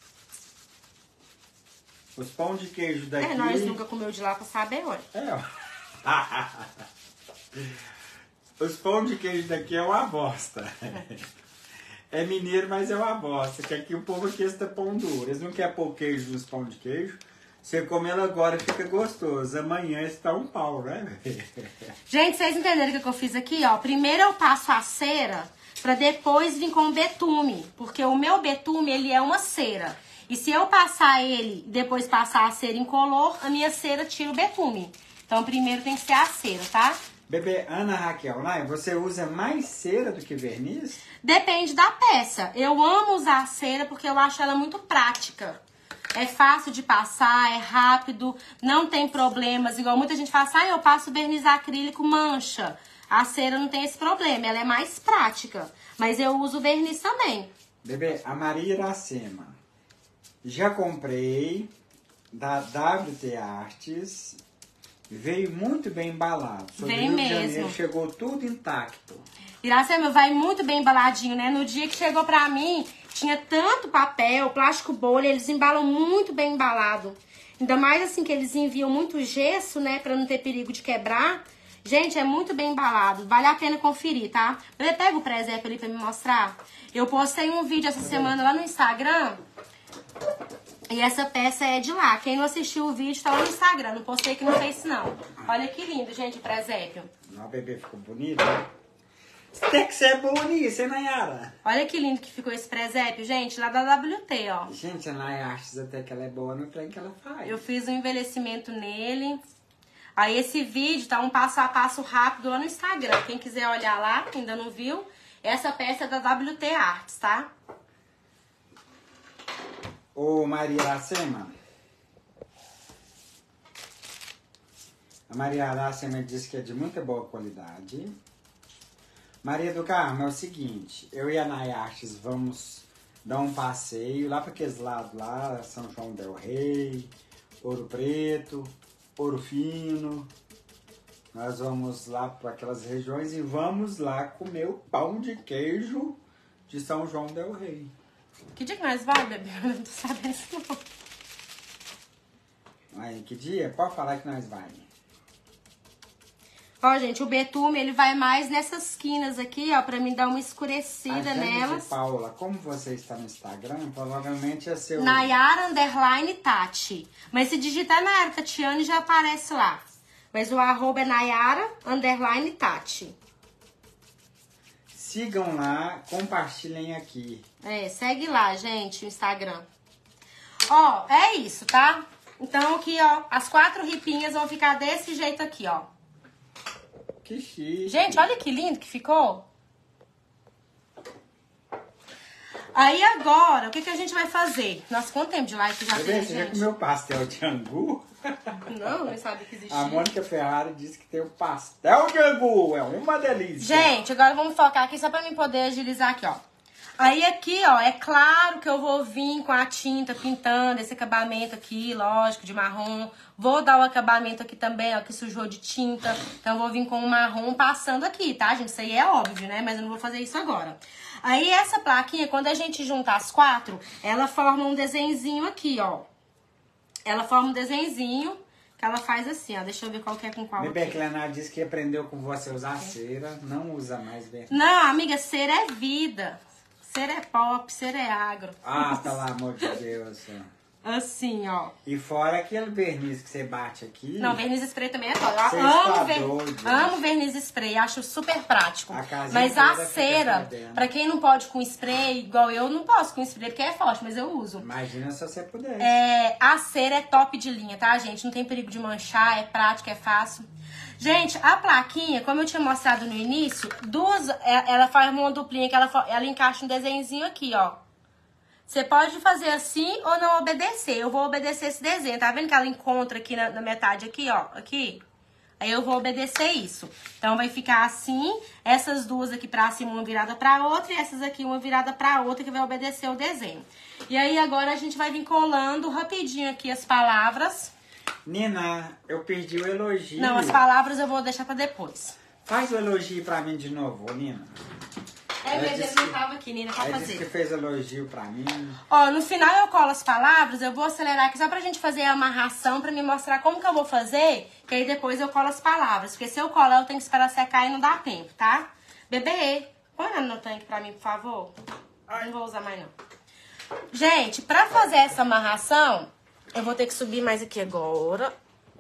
Os pão de queijo daqui... nós nunca comeu de lá pra saber, olha. ó. Os pão de queijo daqui é uma bosta. É mineiro, mas é uma bosta. Que aqui o povo aqui está pão duro. Eles não querem pôr queijo nos pão de queijo. Você come ela agora fica gostoso. Amanhã está um pau, né? Gente, vocês entenderam o que eu fiz aqui, ó? Primeiro eu passo a cera pra depois vir com o betume. Porque o meu betume, ele é uma cera. E se eu passar ele e depois passar a cera incolor, a minha cera tira o betume. Então, primeiro tem que ser a cera, tá? Bebê, Ana Raquel, né? Você usa mais cera do que verniz? Depende da peça. Eu amo usar a cera porque eu acho ela muito prática. É fácil de passar, é rápido, não tem problemas. Igual muita gente fala assim, eu passo verniz acrílico, mancha. A cera não tem esse problema, ela é mais prática. Mas eu uso verniz também. Bebê, a Maria Iracema. Já comprei da WT Artes. Veio muito bem embalado. Sobre Veio Rio mesmo. De Janeiro, chegou tudo intacto. Iracema, vai muito bem embaladinho, né? No dia que chegou pra mim, tinha tanto papel, plástico bolha, eles embalam muito bem embalado. Ainda mais assim que eles enviam muito gesso, né? Pra não ter perigo de quebrar. Gente, é muito bem embalado. Vale a pena conferir, tá? Eu pego o presépio ali pra me mostrar. Eu postei um vídeo essa semana lá no Instagram. E essa peça é de lá. Quem não assistiu o vídeo tá lá no Instagram. Não postei aqui no Face, não. Olha que lindo, gente, o presépio. Não, bebê ficou bonito, né? Tem que ser bonito, hein, Nayara? Olha que lindo que ficou esse presépio, gente, lá da WT, ó. Gente, a Nayara Artes até que ela é boa no trem que ela faz. Eu fiz um envelhecimento nele. Aí esse vídeo tá um passo a passo rápido lá no Instagram. Quem quiser olhar lá, quem ainda não viu, essa peça é da WT Artes, tá? Ô, Maria Iracema. A Maria Iracema disse que é de muita boa qualidade. Maria do Carmo, é o seguinte. Eu e a Nayartes vamos dar um passeio lá para aqueles lados lá. São João del Rei, Ouro Preto, Ouro Fino. Nós vamos lá para aquelas regiões e vamos lá comer o pão de queijo de São João del Rei. Que dia que nós vai, bebê? Eu não tô sabendo isso, não. Aí, que dia? Pode falar que nós vai. Ó, gente, o betume, ele vai mais nessas quinas aqui, ó, pra me dar uma escurecida A nelas. Paula, como você está no Instagram, provavelmente é seu... Nayara_Tati. Mas se digitar Nayara Tatiane, já aparece lá. Mas o arroba é Nayara_Tati. Sigam lá, compartilhem aqui. É, segue lá, gente, o Instagram. Ó, é isso, tá? Então aqui, ó, as 4 ripinhas vão ficar desse jeito aqui, ó. Que chique. Gente, olha que lindo que ficou. Aí agora, o que a gente vai fazer? Nossa, quanto tempo de live que já tem, Você já gente? comeu pastel de angu? Não, não sabe que existia. A Mônica Ferrari disse que tem o pastel de angu. É uma delícia. Gente, agora vamos focar aqui só pra mim poder agilizar aqui, ó. Aí aqui, ó, é claro que eu vou vir com a tinta pintando esse acabamento aqui, lógico, de marrom. Vou dar o acabamento aqui também, ó, que sujou de tinta. Então eu vou vir com o marrom passando aqui, tá, gente? Isso aí é óbvio, né? Mas eu não vou fazer isso agora. Aí essa plaquinha, quando a gente juntar as 4, ela forma um desenhozinho aqui, ó. Ela forma um desenhozinho que ela faz assim, ó. Deixa eu ver qual que é com qual Bebê aqui. Clenar disse que aprendeu com você a usar cera. Não usa mais verniz. Não, amiga, cera é vida. Cera é pop, cera é agro. Ah, pelo amor de Deus. Assim, ó. E fora aquele verniz que você bate aqui. Não, verniz spray também é top. Você Eu está doido. amo verniz spray, acho super prático. A casinha Mas a toda fica cera, fedendo. pra quem não pode com spray, igual eu, não posso com spray, porque é forte, mas eu uso. Imagina se você pudesse. A cera é top de linha, tá, gente? Não tem perigo de manchar, é prático, é fácil. Gente, a plaquinha, como eu tinha mostrado no início, ela faz uma duplinha que ela encaixa um desenhozinho aqui, ó. Você pode fazer assim ou não obedecer. Eu vou obedecer esse desenho. Tá vendo que ela encontra aqui na metade aqui, ó? Aqui. Aí eu vou obedecer isso. Então vai ficar assim. Essas duas aqui pra cima, uma virada pra outra. E essas aqui, uma virada pra outra, que vai obedecer o desenho. E aí agora a gente vai vir colando rapidinho aqui as palavras. Nina, eu perdi o elogio. Não, as palavras eu vou deixar pra depois. Faz o elogio pra mim de novo, Nina. É mesmo, ele não tava aqui, Nina, pra Ela fazer. disse que fez elogio pra mim. Ó, no final eu colo as palavras, eu vou acelerar aqui só pra gente fazer a amarração, pra me mostrar como que eu vou fazer, que aí depois eu colo as palavras. Porque se eu colar, eu tenho que esperar secar e não dá tempo, tá? Bebê, põe ela no tanque pra mim, por favor. Não vou usar mais, não. Gente, pra fazer essa amarração, eu vou ter que subir mais aqui agora.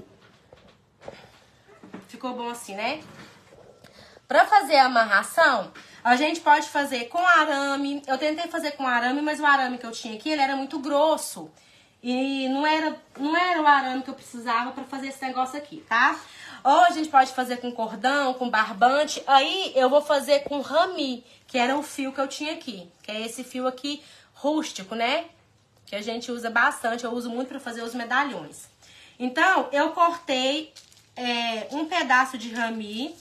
Ficou bom assim, né? Pra fazer a amarração, a gente pode fazer com arame. Eu tentei fazer com arame, mas o arame que eu tinha aqui, ele era muito grosso. E não era o arame que eu precisava pra fazer esse negócio aqui, tá? Ou a gente pode fazer com cordão, com barbante. Aí eu vou fazer com rami, que era o fio que eu tinha aqui. Que é esse fio aqui rústico, né? Que a gente usa bastante, eu uso muito pra fazer os medalhões. Então, eu cortei um pedaço de rami.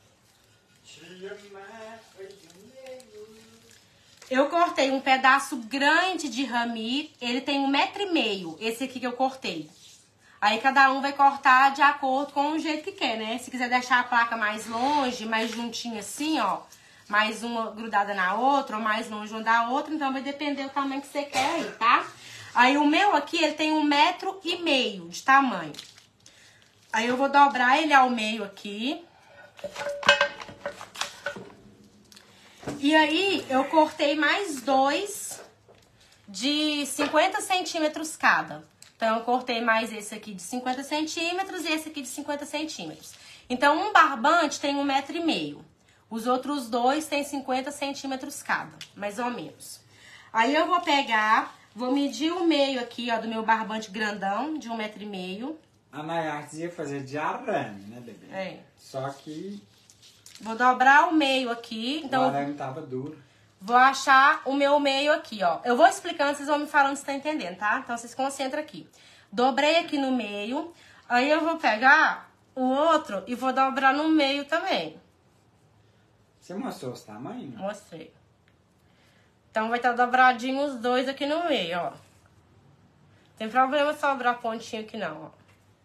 Eu cortei um pedaço grande de rami, ele tem 1,5 m, esse aqui que eu cortei. Aí cada um vai cortar de acordo com o jeito que quer, né? Se quiser deixar a placa mais longe, mais juntinha assim, ó, mais uma grudada na outra, ou mais longe uma da outra, então vai depender do tamanho que você quer aí, tá? Aí o meu aqui, ele tem 1,5 m de tamanho. Aí eu vou dobrar ele ao meio aqui. E aí, eu cortei mais 2 de 50 centímetros cada. Então, eu cortei mais esse aqui de 50 centímetros e esse aqui de 50 centímetros. Então, um barbante tem 1,5 m. Os outros dois tem 50 centímetros cada, mais ou menos. Aí, eu vou pegar, vou medir o meio aqui, ó, do meu barbante grandão, de 1,5 m. A Nayartes ia fazer de arame, né, bebê? É. Só que Vou dobrar o meio aqui. Então, o arame tava duro. vou achar o meu meio aqui, ó. Eu vou explicando, vocês vão me falando se tá entendendo, tá? Então, vocês concentram aqui. Dobrei aqui no meio. Aí, eu vou pegar o outro e vou dobrar no meio também. Você mostrou os tamanhos? Mostrei. Então, vai estar dobradinho os dois aqui no meio, ó. Tem problema sobrar pontinho aqui não, ó.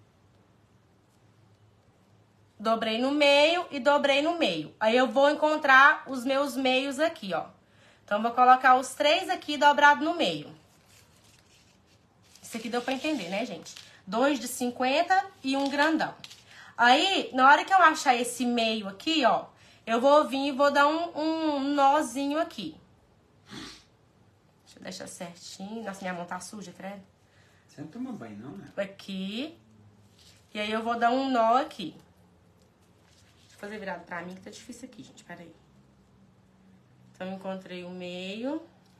Dobrei no meio e dobrei no meio. Aí eu vou encontrar os meus meios aqui, ó. Então, eu vou colocar os 3 aqui dobrados no meio. Isso aqui deu pra entender, né, gente? 2 de 50 e um grandão. Aí, na hora que eu achar esse meio aqui, ó, eu vou vir e vou dar um nozinho aqui. Deixa eu deixar certinho. Nossa, minha mão tá suja, credo. Você não toma banho, não, né? Aqui. E aí, eu vou dar um nó aqui. Fazer virado pra mim, que tá difícil aqui, gente. Pera aí. Então, eu encontrei o meio.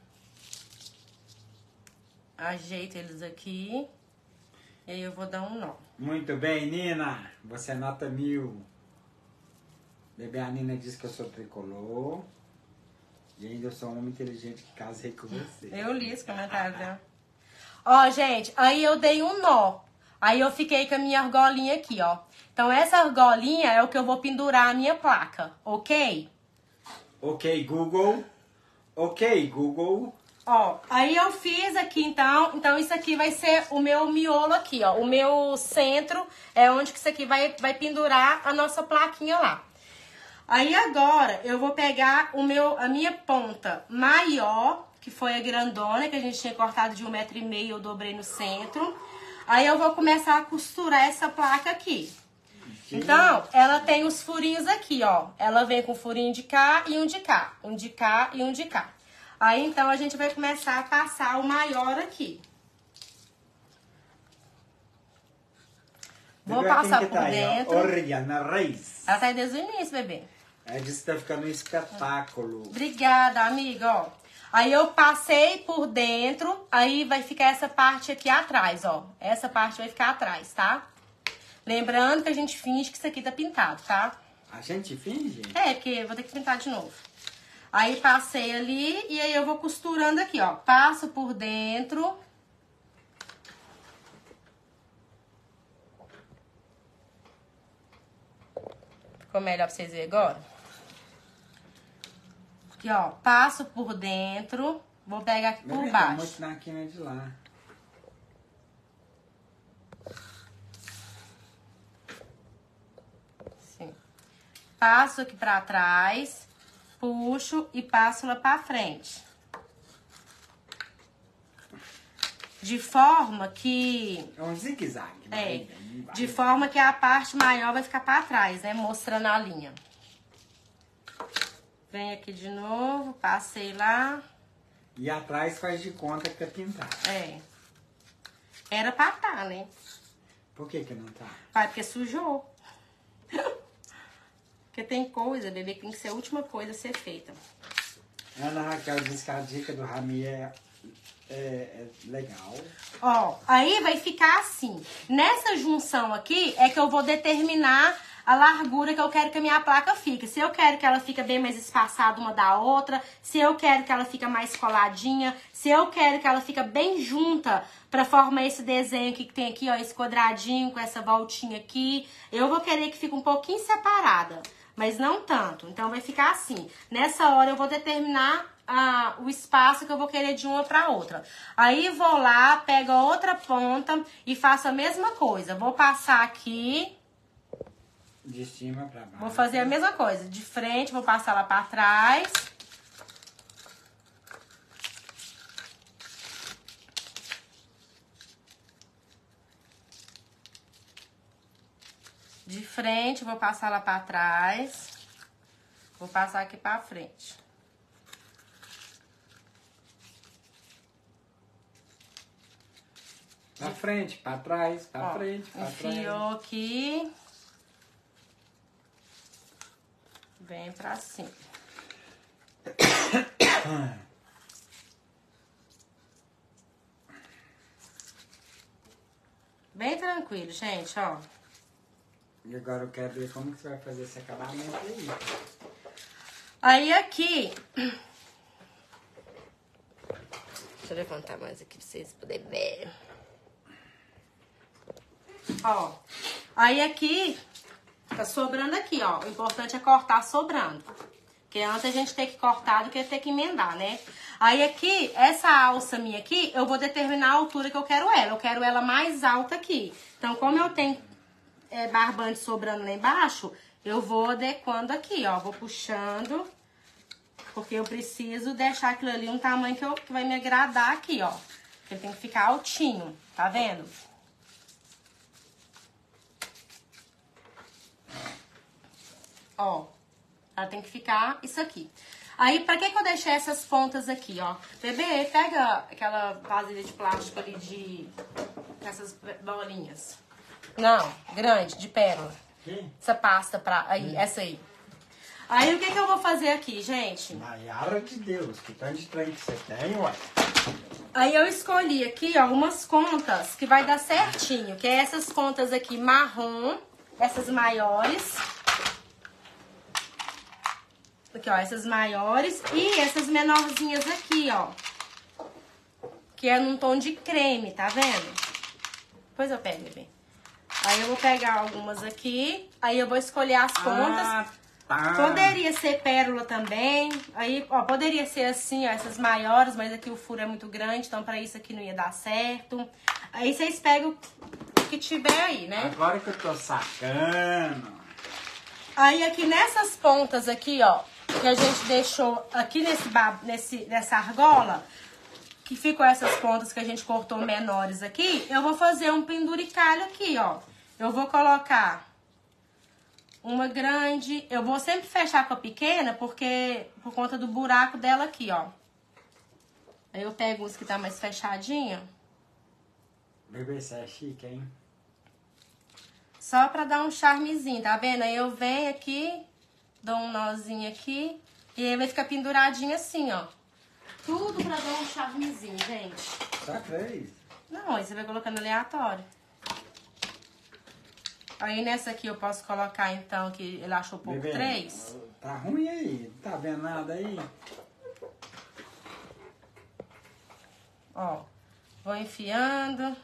Ajeito eles aqui. E aí, eu vou dar um nó. Muito bem, Nina. Você é nota 1000. Bebê, a Nina disse que eu sou tricolor. E ainda eu sou um homem inteligente que casei com você. Eu li esse comentário dela. Ó, gente, aí eu dei um nó. Aí eu fiquei com a minha argolinha aqui, ó. Então, essa argolinha é o que eu vou pendurar a minha placa, ok? Ok, Google. Ok, Google. Ó, aí eu fiz aqui, então isso aqui vai ser o meu miolo aqui, ó. O meu centro é onde que isso aqui vai pendurar a nossa plaquinha lá. Aí agora eu vou pegar a minha ponta maior, que foi a grandona, que a gente tinha cortado de 1,5 m, eu dobrei no centro. Aí eu vou começar a costurar essa placa aqui. Então, ela tem os furinhos aqui, ó. Ela vem com furinho de cá e um de cá. Um de cá e um de cá. Aí, então, a gente vai começar a passar o maior aqui. Vou passar por tá dentro. Oriana Reis. Ela tá aí desde o início, bebê. Ela disse que tá ficando um espetáculo. Obrigada, amiga, ó. Aí eu passei por dentro, aí vai ficar essa parte aqui atrás, ó. Essa parte vai ficar atrás, tá? Lembrando que a gente finge que isso aqui tá pintado, tá? A gente finge? É, porque eu vou ter que pintar de novo. Aí passei ali e aí eu vou costurando aqui, ó. Passo por dentro. Ficou melhor pra vocês verem agora? Aqui, ó, passo por dentro, vou pegar aqui por Tá baixo. muito na quina de lá. Sim. Passo aqui pra trás, puxo e passo lá pra frente. De forma que... É um zigue-zague. É, de forma que a parte maior vai ficar pra trás, né? Mostrando a linha. Vem aqui de novo, passei lá. E atrás faz de conta que tá pintado. É. Era pra tá, né? Por que que não tá? Pai, porque sujou. Porque tem coisa, bebê, que tem que ser a última coisa a ser feita. Ana Raquel disse que a dica do Rami é legal. Ó, aí vai ficar assim. Nessa junção aqui é que eu vou determinar a largura que eu quero que a minha placa fique. Se eu quero que ela fique bem mais espaçada uma da outra, se eu quero que ela fique mais coladinha, se eu quero que ela fique bem junta pra formar esse desenho que tem aqui, ó, esse quadradinho com essa voltinha aqui, eu vou querer que fique um pouquinho separada, mas não tanto. Então vai ficar assim. Nessa hora eu vou determinar o espaço que eu vou querer de uma pra outra. Aí vou lá, pego a outra ponta e faço a mesma coisa. Vou passar aqui. De cima pra baixo. Vou fazer a mesma coisa. De frente, vou passar lá pra trás. De frente, vou passar lá pra trás. Vou passar aqui pra frente. Pra frente, pra trás, pra frente, pra trás. Enfiou aqui. Vem pra cima. Bem tranquilo, gente, ó. E agora eu quero ver como que você vai fazer esse acabamento aí. Aí aqui... Deixa eu levantar mais aqui pra vocês poderem ver. Ó. Aí aqui... Tá sobrando aqui, ó. O importante é cortar sobrando. Porque antes a gente tem que cortar do que ter que emendar, né? Aí aqui, essa alça minha aqui, eu vou determinar a altura que eu quero ela. Eu quero ela mais alta aqui. Então, como eu tenho barbante sobrando lá embaixo, eu vou adequando aqui, ó. Vou puxando, porque eu preciso deixar aquilo ali um tamanho que vai me agradar aqui, ó. Porque ele tem que ficar altinho, tá vendo? Ó, ela tem que ficar isso aqui. Aí, pra que eu deixei essas pontas aqui, ó? Bebê, pega aquela vasilha de plástico ali de... essas bolinhas. Não, grande, de pérola. Essa pasta pra... aí, essa aí. Aí, o que eu vou fazer aqui, gente? Maiara de Deus, que tanto de trem que você tem, ué. Aí eu escolhi aqui, ó, umas contas que vai dar certinho. Que é essas contas aqui marrom, essas maiores... Aqui, ó, essas maiores e essas menorzinhas aqui, ó. Que é num tom de creme, tá vendo? Depois eu pego, bebê. Aí eu vou pegar algumas aqui, aí eu vou escolher as pontas. Tá. Poderia ser pérola também. Aí, ó, poderia ser assim, ó, essas maiores, mas aqui o furo é muito grande, então pra isso aqui não ia dar certo. Aí vocês pegam o que tiver aí, né? Agora que eu tô sacando. Aí aqui nessas pontas aqui, ó, que a gente deixou aqui nessa argola, que ficou essas pontas que a gente cortou menores aqui, eu vou fazer um penduricalho aqui, ó. Eu vou colocar uma grande, eu vou sempre fechar com a pequena, porque por conta do buraco dela aqui, ó. Aí eu pego uns que tá mais fechadinho. Bebê, você é chique, hein? Só pra dar um charmezinho, tá vendo? Aí eu venho aqui, dou um nozinho aqui e aí vai ficar penduradinho assim, ó. Tudo pra dar um charmezinho, gente. Só 3? Não, aí você vai colocando aleatório. Aí nessa aqui eu posso colocar, então, que ele achou pouco, Bebê, 3. Tá ruim aí? Tá vendo nada aí? Ó, vou enfiando.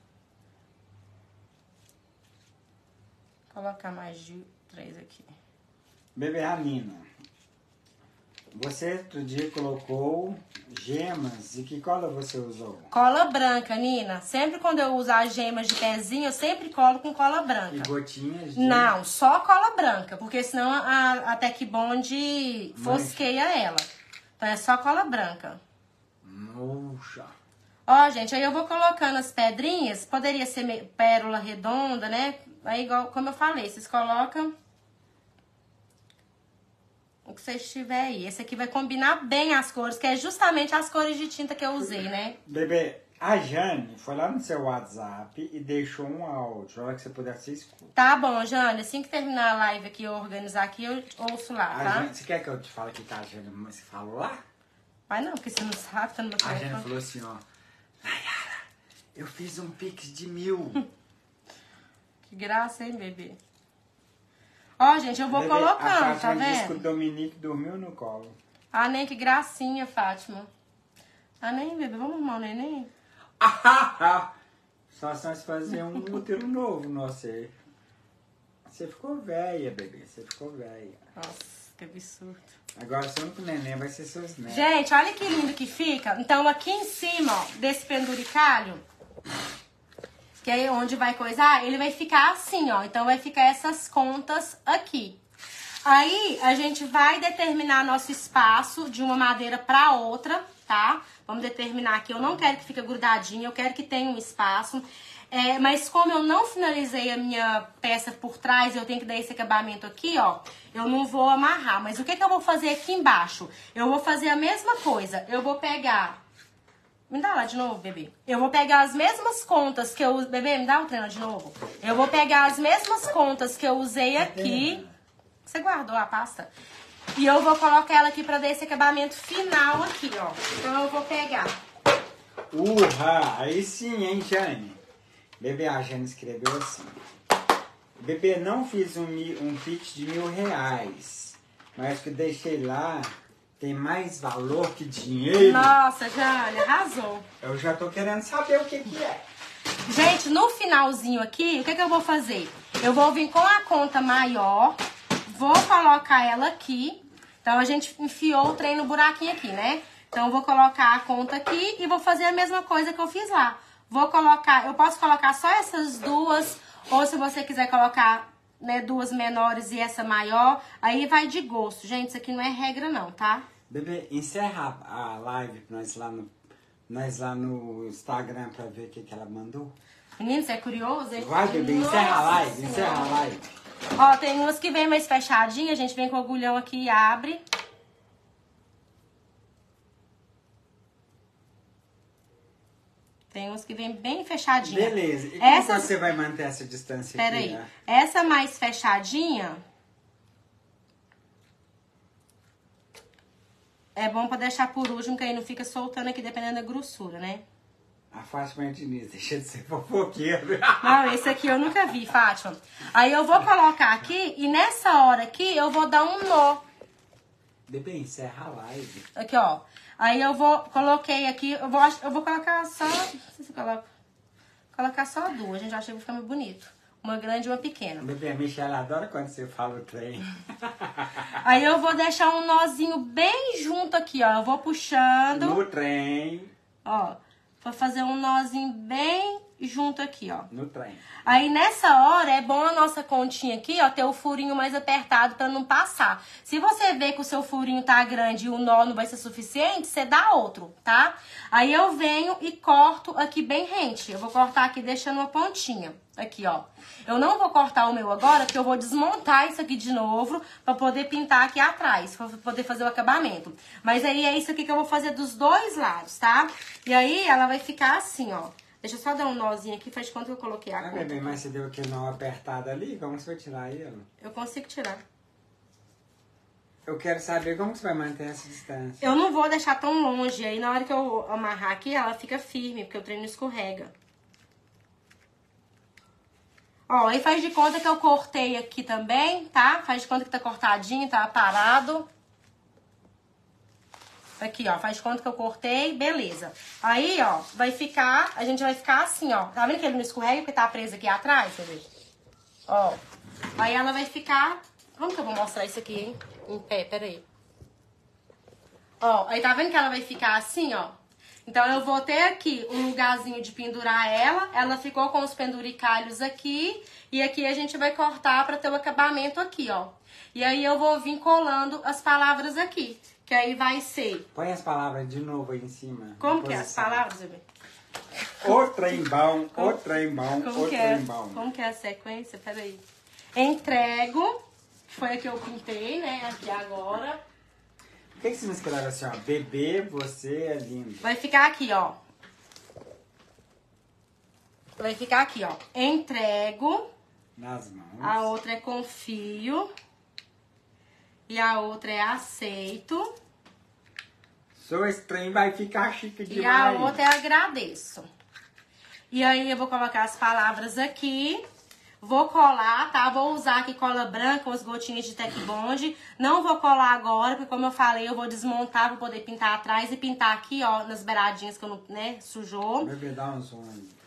Colocar mais de 3 aqui. Bebê Ramina, você outro dia colocou gemas e que cola você usou? Cola branca, Nina. Sempre quando eu uso as gemas de pezinho, eu sempre colo com cola E branca. gotinhas de... Não, só cola branca, porque senão a Tec Bond fosqueia ela. Então é só cola branca. Nossa. Ó, gente, aí eu vou colocando as pedrinhas. Poderia ser pérola redonda, né? Aí, igual, como eu falei, vocês colocam o que vocês tiverem aí. Esse aqui vai combinar bem as cores, que é justamente as cores de tinta que eu usei, né? Bebê, a Jane foi lá no seu WhatsApp e deixou um áudio. A hora que você puder, você escuta. Tá bom, Jane. Assim que terminar a live aqui, eu organizar aqui, eu ouço lá, A tá? Jane, você quer que eu te fale que tá a Jane, mas você falou lá? Vai não, porque você não sabe, tá no meu A Jane telefone. falou assim, ó. Nayara, eu fiz um pix de 1000. Que graça, hein, bebê? Ó, gente, eu vou Bebê, colocando, a tá Fátima disse que o vendo? Dominique dormiu no colo. Ah, nem que gracinha, Fátima. Ah, nem, bebê, vamos arrumar o neném? Só se nós fazer um útero novo, nossa. Você ficou velha, bebê. Você ficou velha. Nossa, que absurdo. Agora seu único neném vai ser seus netos. Gente, olha que lindo que fica. Então, aqui em cima, ó, desse penduricalho, que é onde vai coisar, ele vai ficar assim, ó. Então, vai ficar essas contas aqui. Aí, a gente vai determinar nosso espaço de uma madeira pra outra, tá? Vamos determinar aqui. Eu não quero que fique grudadinho, eu quero que tenha um espaço. Mas como eu não finalizei a minha peça por trás, eu tenho que dar esse acabamento aqui, ó. Eu não vou amarrar. Mas o que eu vou fazer aqui embaixo? Eu vou fazer a mesma coisa. Eu vou pegar... Me dá lá de novo, bebê. Eu vou pegar as mesmas contas que eu... Bebê, me dá o treino de novo. Eu vou pegar as mesmas contas que eu usei aqui. Você guardou a pasta? E eu vou colocar ela aqui pra dar esse acabamento final aqui, ó. Então eu vou pegar. Urra! Aí sim, hein, Jane? Bebê, a Jane escreveu assim. Bebê, não fiz um pitch de R$1000. Mas que deixei lá tem mais valor que dinheiro. Nossa, Jane, arrasou. Eu já tô querendo saber o que é. Gente, no finalzinho aqui, o que eu vou fazer? Eu vou vir com a conta maior, vou colocar ela aqui. Então, a gente enfiou o trem no buraquinho aqui, né? Então, eu vou colocar a conta aqui e vou fazer a mesma coisa que eu fiz lá. Vou colocar, eu posso colocar só essas duas, ou se você quiser colocar, né, duas menores e essa maior, aí vai de gosto. Gente, isso aqui não é regra não, tá? Bebê, encerra a live pra nós lá no Instagram pra ver o que ela mandou. Menino, você é curioso, hein? Vai, bebê, encerra a live, encerra a live. Ó, tem umas que vem mais fechadinha, a gente vem com o agulhão aqui e abre. Tem uns que vem bem fechadinha. Beleza. E como você vai manter essa distância Pera aqui? aí. Né? Essa mais fechadinha é bom pra deixar por último, que aí não fica soltando aqui, dependendo da grossura, né? A Fátima Diniz, deixa de ser fofoqueira. Não, esse aqui eu nunca vi, Fátima. Aí eu vou colocar aqui e nessa hora aqui eu vou dar um nó. Bebê, encerra a live. Aqui, ó. Aí eu coloquei aqui, eu vou colocar só, não sei se colocar só duas, a gente acha que vai ficar muito bonito. Uma grande e uma pequena. Bebê, a Michelle adora quando você fala o trem. Aí eu vou deixar um nozinho bem junto aqui, ó. Eu vou puxando. No trem. Ó, vou fazer um nozinho bem junto aqui, ó. No trem. Aí nessa hora é bom a nossa continha aqui, ó, ter o furinho mais apertado pra não passar. Se você vê que o seu furinho tá grande e o nó não vai ser suficiente, você dá outro, tá? Aí eu venho e corto aqui bem rente. Eu vou cortar aqui deixando uma pontinha. Aqui, ó. Eu não vou cortar o meu agora, porque eu vou desmontar isso aqui de novo pra poder pintar aqui atrás, pra poder fazer o acabamento. Mas aí é isso aqui que eu vou fazer dos dois lados, tá? E aí ela vai ficar assim, ó. Deixa eu só dar um nozinho aqui, faz de conta que eu coloquei a conta. Bebê, mas você deu aquele nó apertado ali? Como você vai tirar ele? Eu consigo tirar. Eu quero saber como você vai manter essa distância. Eu não vou deixar tão longe, aí na hora que eu amarrar aqui, ela fica firme, porque o trem não escorrega. Ó, aí faz de conta que eu cortei aqui também, tá? Faz de conta que tá cortadinho, tá parado. Aqui, ó, faz de conta que eu cortei, beleza. Aí, ó, vai ficar, a gente vai ficar assim, ó. Tá vendo que ele não escorrega porque tá preso aqui atrás, bebê? Ó, aí ela vai ficar... Como que eu vou mostrar isso aqui, hein? Em pé, peraí. Ó, aí tá vendo que ela vai ficar assim, ó? Então, eu vou ter aqui um lugarzinho de pendurar ela. Ela ficou com os penduricalhos aqui. E aqui a gente vai cortar pra ter o acabamento aqui, ó. E aí eu vou vir colando as palavras aqui. Que aí vai ser... Põe as palavras de novo aí em cima. Como que é as palavras, bebê? O trem-bom, o trem-bom, Como o que é? trem-bom. Como que é a sequência? Peraí. Entrego. Foi a que eu pintei, né? Aqui agora. Por que você não escreve assim, ó? Bebê, você é lindo. Vai ficar aqui, ó. Vai ficar aqui, ó. Entrego. Nas mãos. A outra é confio. E a outra é aceito. Seu trem vai ficar chique E demais. a outra é agradeço. E aí eu vou colocar as palavras aqui. Vou colar, tá? Vou usar aqui cola branca, umas gotinhas de Tec Bond. Não vou colar agora, porque como eu falei, eu vou desmontar pra poder pintar atrás e pintar aqui, ó, nas beiradinhas que eu não, né, sujou. Bebê, dá um som aí.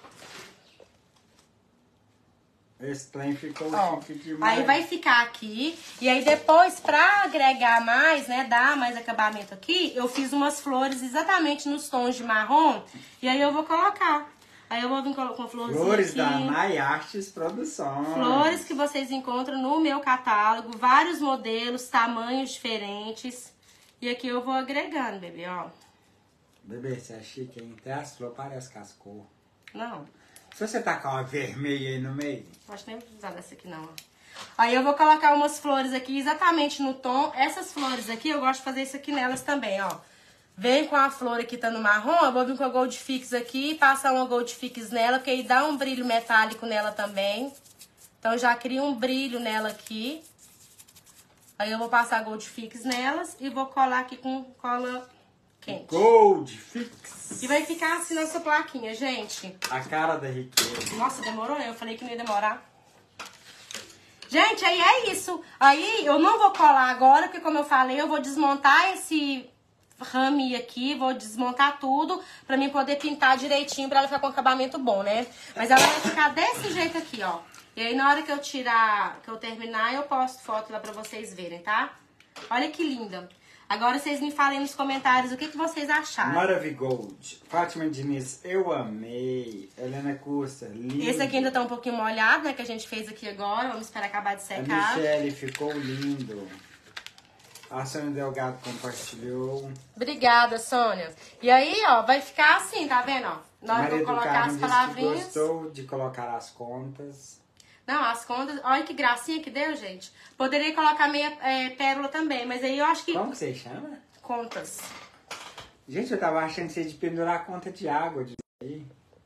Esse trem ficou chique demais. Aí vai ficar aqui. E aí depois, pra agregar mais, né, dar mais acabamento aqui, eu fiz umas flores exatamente nos tons de marrom. E aí eu vou colocar. Aí eu vou vir com florzinha Flores aqui. da Nay Artes Produções. Flores que vocês encontram no meu catálogo. Vários modelos, tamanhos diferentes. E aqui eu vou agregando, bebê, ó. Bebê, você é chique, hein? Até as flores parecem cascor. Não, Se você tacar uma vermelha aí no meio... acho que nem vou precisar dessa aqui, não, ó. Aí eu vou colocar umas flores aqui exatamente no tom. Essas flores aqui, eu gosto de fazer isso aqui nelas também, ó. Vem com a flor aqui, tá no marrom, eu vou vir com a Gold Fix aqui, passar uma Gold Fix nela, porque aí dá um brilho metálico nela também. Então já cria um brilho nela aqui. Aí eu vou passar a Gold Fix nelas e vou colar aqui com cola quente. Gold Fix. E vai ficar assim nessa plaquinha, gente. A cara da riqueza. Nossa, demorou? Eu falei que não ia demorar. Gente, aí é isso. Aí eu não vou colar agora, porque como eu falei, eu vou desmontar esse rame aqui, vou desmontar tudo pra mim poder pintar direitinho, pra ela ficar com acabamento bom, né? Mas ela vai ficar desse jeito aqui, ó. E aí na hora que eu tirar, que eu terminar, eu posto foto lá pra vocês verem, tá? Olha que linda. Agora vocês me falem nos comentários o que vocês acharam. Maravigold. Fátima Diniz, eu amei. Helena Custa, lindo. Esse aqui ainda tá um pouquinho molhado, né? Que a gente fez aqui agora. Vamos esperar acabar de A secar. Michele ficou lindo. A Sônia Delgado compartilhou. Obrigada, Sônia. E aí, ó, vai ficar assim, tá vendo, ó? Na hora que eu colocar as palavrinhas. Gostou de colocar as contas. Não, as contas... Olha que gracinha que deu, gente. Poderia colocar meia pérola também, mas aí eu acho que... Como que você chama? Contas. Gente, eu tava achando que você ia de pendurar a conta de água disso aí.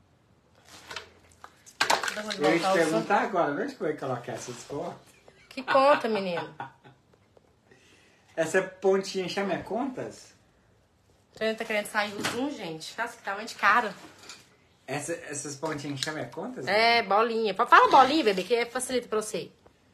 Eu ia te perguntar agora, onde que vai colocar essas contas? Que conta, menino? Essa pontinha chama contas? Você tá querendo sair o zoom, gente? Nossa, que tamanho de cara. Essas pontinhas chama contas? É, bolinha. Fala bolinha, bebê, que facilita pra você.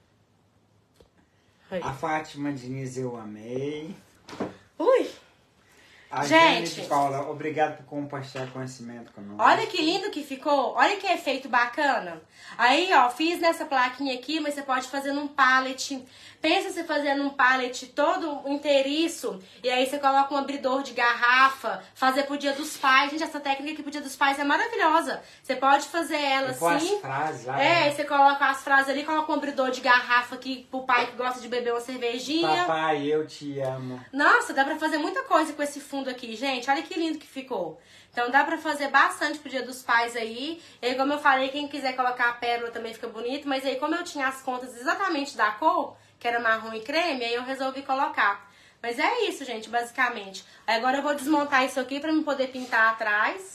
A Fátima Diniz, eu amei. Ui! A Gente. Jane de Paula, obrigado por compartilhar conhecimento conosco. Olha que lindo que ficou. Olha que efeito bacana. Aí, ó, fiz nessa plaquinha aqui, mas você pode fazer num pallet. Pensa você fazendo um pallet todo inteiriço. E aí você coloca um abridor de garrafa. Fazer pro Dia dos Pais. Gente, essa técnica aqui pro Dia dos Pais é maravilhosa. Você pode fazer ela assim. assim. As frases lá. É, você coloca as frases ali, coloca um abridor de garrafa aqui pro pai que gosta de beber uma cervejinha. Papai, eu te amo. Nossa, dá pra fazer muita coisa com esse fundo aqui, gente. Olha que lindo que ficou. Então dá pra fazer bastante pro Dia dos Pais aí. E aí, como eu falei, quem quiser colocar a pérola também fica bonito. Mas aí, como eu tinha as contas exatamente da cor, que era marrom e creme, aí eu resolvi colocar. Mas é isso, gente, basicamente. Aí agora eu vou desmontar isso aqui pra eu poder pintar atrás.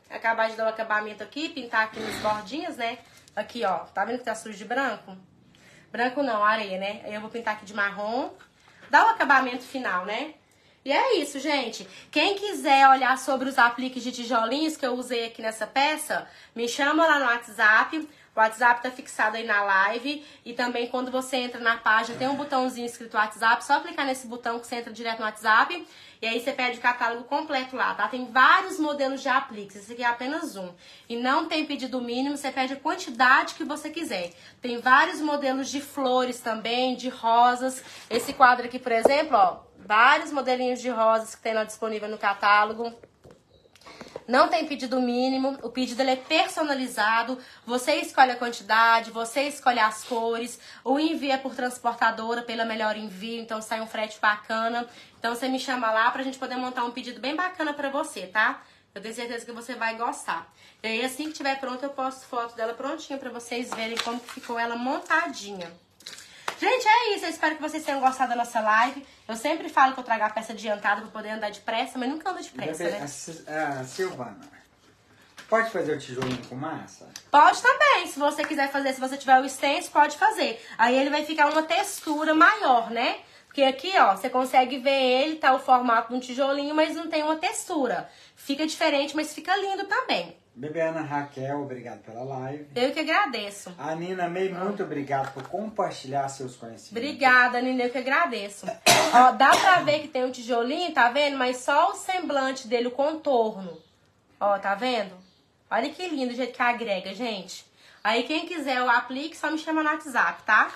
acabar de dar o acabamento aqui, pintar aqui nos bordinhos, né? Aqui, ó, tá vendo que tá sujo de branco? Branco não, areia, né? Aí eu vou pintar aqui de marrom, dar o acabamento final, né? E é isso, gente. Quem quiser olhar sobre os apliques de tijolinhos que eu usei aqui nessa peça, me chama lá no WhatsApp. O WhatsApp tá fixado aí na live. E também quando você entra na página, tem um botãozinho escrito WhatsApp. Só clicar nesse botão que você entra direto no WhatsApp. E aí você pede o catálogo completo lá, tá? Tem vários modelos de apliques. Esse aqui é apenas um. E não tem pedido mínimo, você pede a quantidade que você quiser. Tem vários modelos de flores também, de rosas. Esse quadro aqui, por exemplo, ó. Vários modelinhos de rosas que tem lá disponível no catálogo. Não tem pedido mínimo, o pedido ele é personalizado. Você escolhe a quantidade, você escolhe as cores. O envio é por transportadora, pela melhor envio, então sai um frete bacana. Então você me chama lá pra gente poder montar um pedido bem bacana pra você, tá? Eu tenho certeza que você vai gostar. E aí assim que estiver pronto eu posto foto dela prontinha pra vocês verem como que ficou ela montadinha. Gente, é isso. Eu espero que vocês tenham gostado da nossa live. Eu sempre falo que eu trago a peça adiantada pra poder andar depressa, mas nunca ando depressa, né? Silvana, pode fazer o tijolinho com massa? Pode também. Se você quiser fazer, se você tiver o stencil, pode fazer. Aí ele vai ficar uma textura maior, né? Porque aqui, ó, você consegue ver ele, tá o formato de um tijolinho, mas não tem uma textura. Fica diferente, mas fica lindo também. Bebê Ana Raquel, obrigado pela live. Eu que agradeço. A Nina May, muito obrigado por compartilhar seus conhecimentos. Obrigada, Nina, eu que agradeço. Ó, dá pra ver que tem um tijolinho, tá vendo? Mas só o semblante dele, o contorno. Ó, tá vendo? Olha que lindo o jeito que agrega, gente. Aí quem quiser o aplique, só me chama no WhatsApp, tá?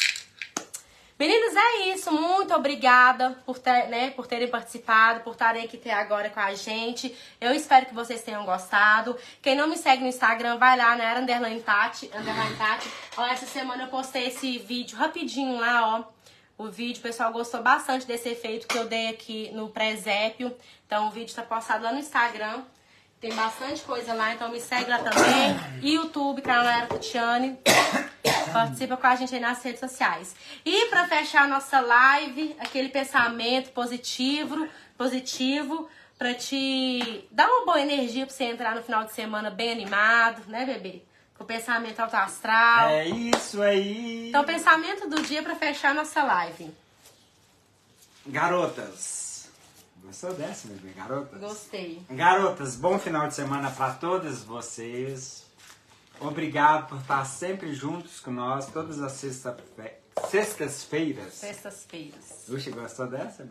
Meninas, é isso. Muito obrigada por terem participado, por estarem aqui até agora com a gente. Eu espero que vocês tenham gostado. Quem não me segue no Instagram, vai lá, né? _Tati. Ó, essa semana eu postei esse vídeo rapidinho lá, ó. O vídeo, o pessoal gostou bastante desse efeito que eu dei aqui no presépio. Então o vídeo tá postado lá no Instagram. Tem bastante coisa lá, então me segue lá também. E YouTube, canal Nayara Tatiane. Participa com a gente aí nas redes sociais. E pra fechar a nossa live, aquele pensamento positivo pra te dar uma boa energia pra você entrar no final de semana bem animado, né, bebê? Com o pensamento alto astral. É isso aí. Então, pensamento do dia pra fechar a nossa live. Garotas. Gostou dessa, bebê? Garotas? Gostei. Garotas, bom final de semana pra todas vocês. Obrigado por estar sempre juntos com nós, todas as sextas-feiras. Sextas-feiras. Uxa, gostou dessa?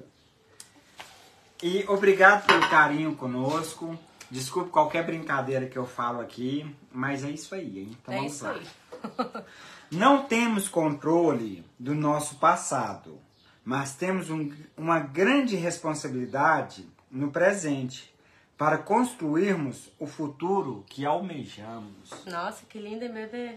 E obrigado pelo carinho conosco. Desculpe qualquer brincadeira que eu falo aqui, mas é isso aí, hein? Então vamos lá. Não temos controle do nosso passado, mas temos uma grande responsabilidade no presente para construirmos o futuro que almejamos. Nossa, que lindo, hein, bebê?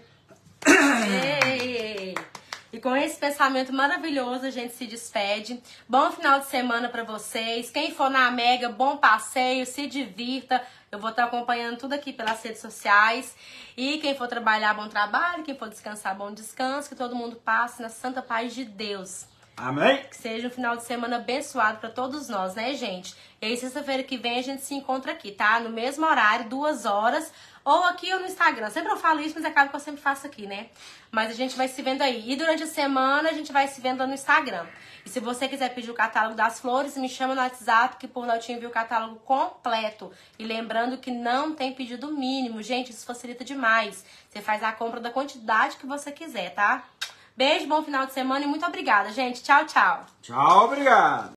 Ei. E com esse pensamento maravilhoso, a gente se despede. Bom final de semana pra vocês. Quem for na Mega, bom passeio, se divirta. Eu vou estar acompanhando tudo aqui pelas redes sociais. E quem for trabalhar, bom trabalho. Quem for descansar, bom descanso. Que todo mundo passe na santa paz de Deus. Amém? Que seja um final de semana abençoado pra todos nós, né, gente? E aí, sexta-feira que vem, a gente se encontra aqui, tá? No mesmo horário, 2 horas. Ou aqui ou no Instagram. Sempre eu falo isso, mas acaba que eu sempre faço aqui, né? Mas a gente vai se vendo aí. E durante a semana, a gente vai se vendo no Instagram. E se você quiser pedir o catálogo das flores, me chama no WhatsApp, que por lá eu te envio o catálogo completo. E lembrando que não tem pedido mínimo. Gente, isso facilita demais. Você faz a compra da quantidade que você quiser, tá? Beijo, bom final de semana e muito obrigada, gente. Tchau, tchau. Tchau, obrigado.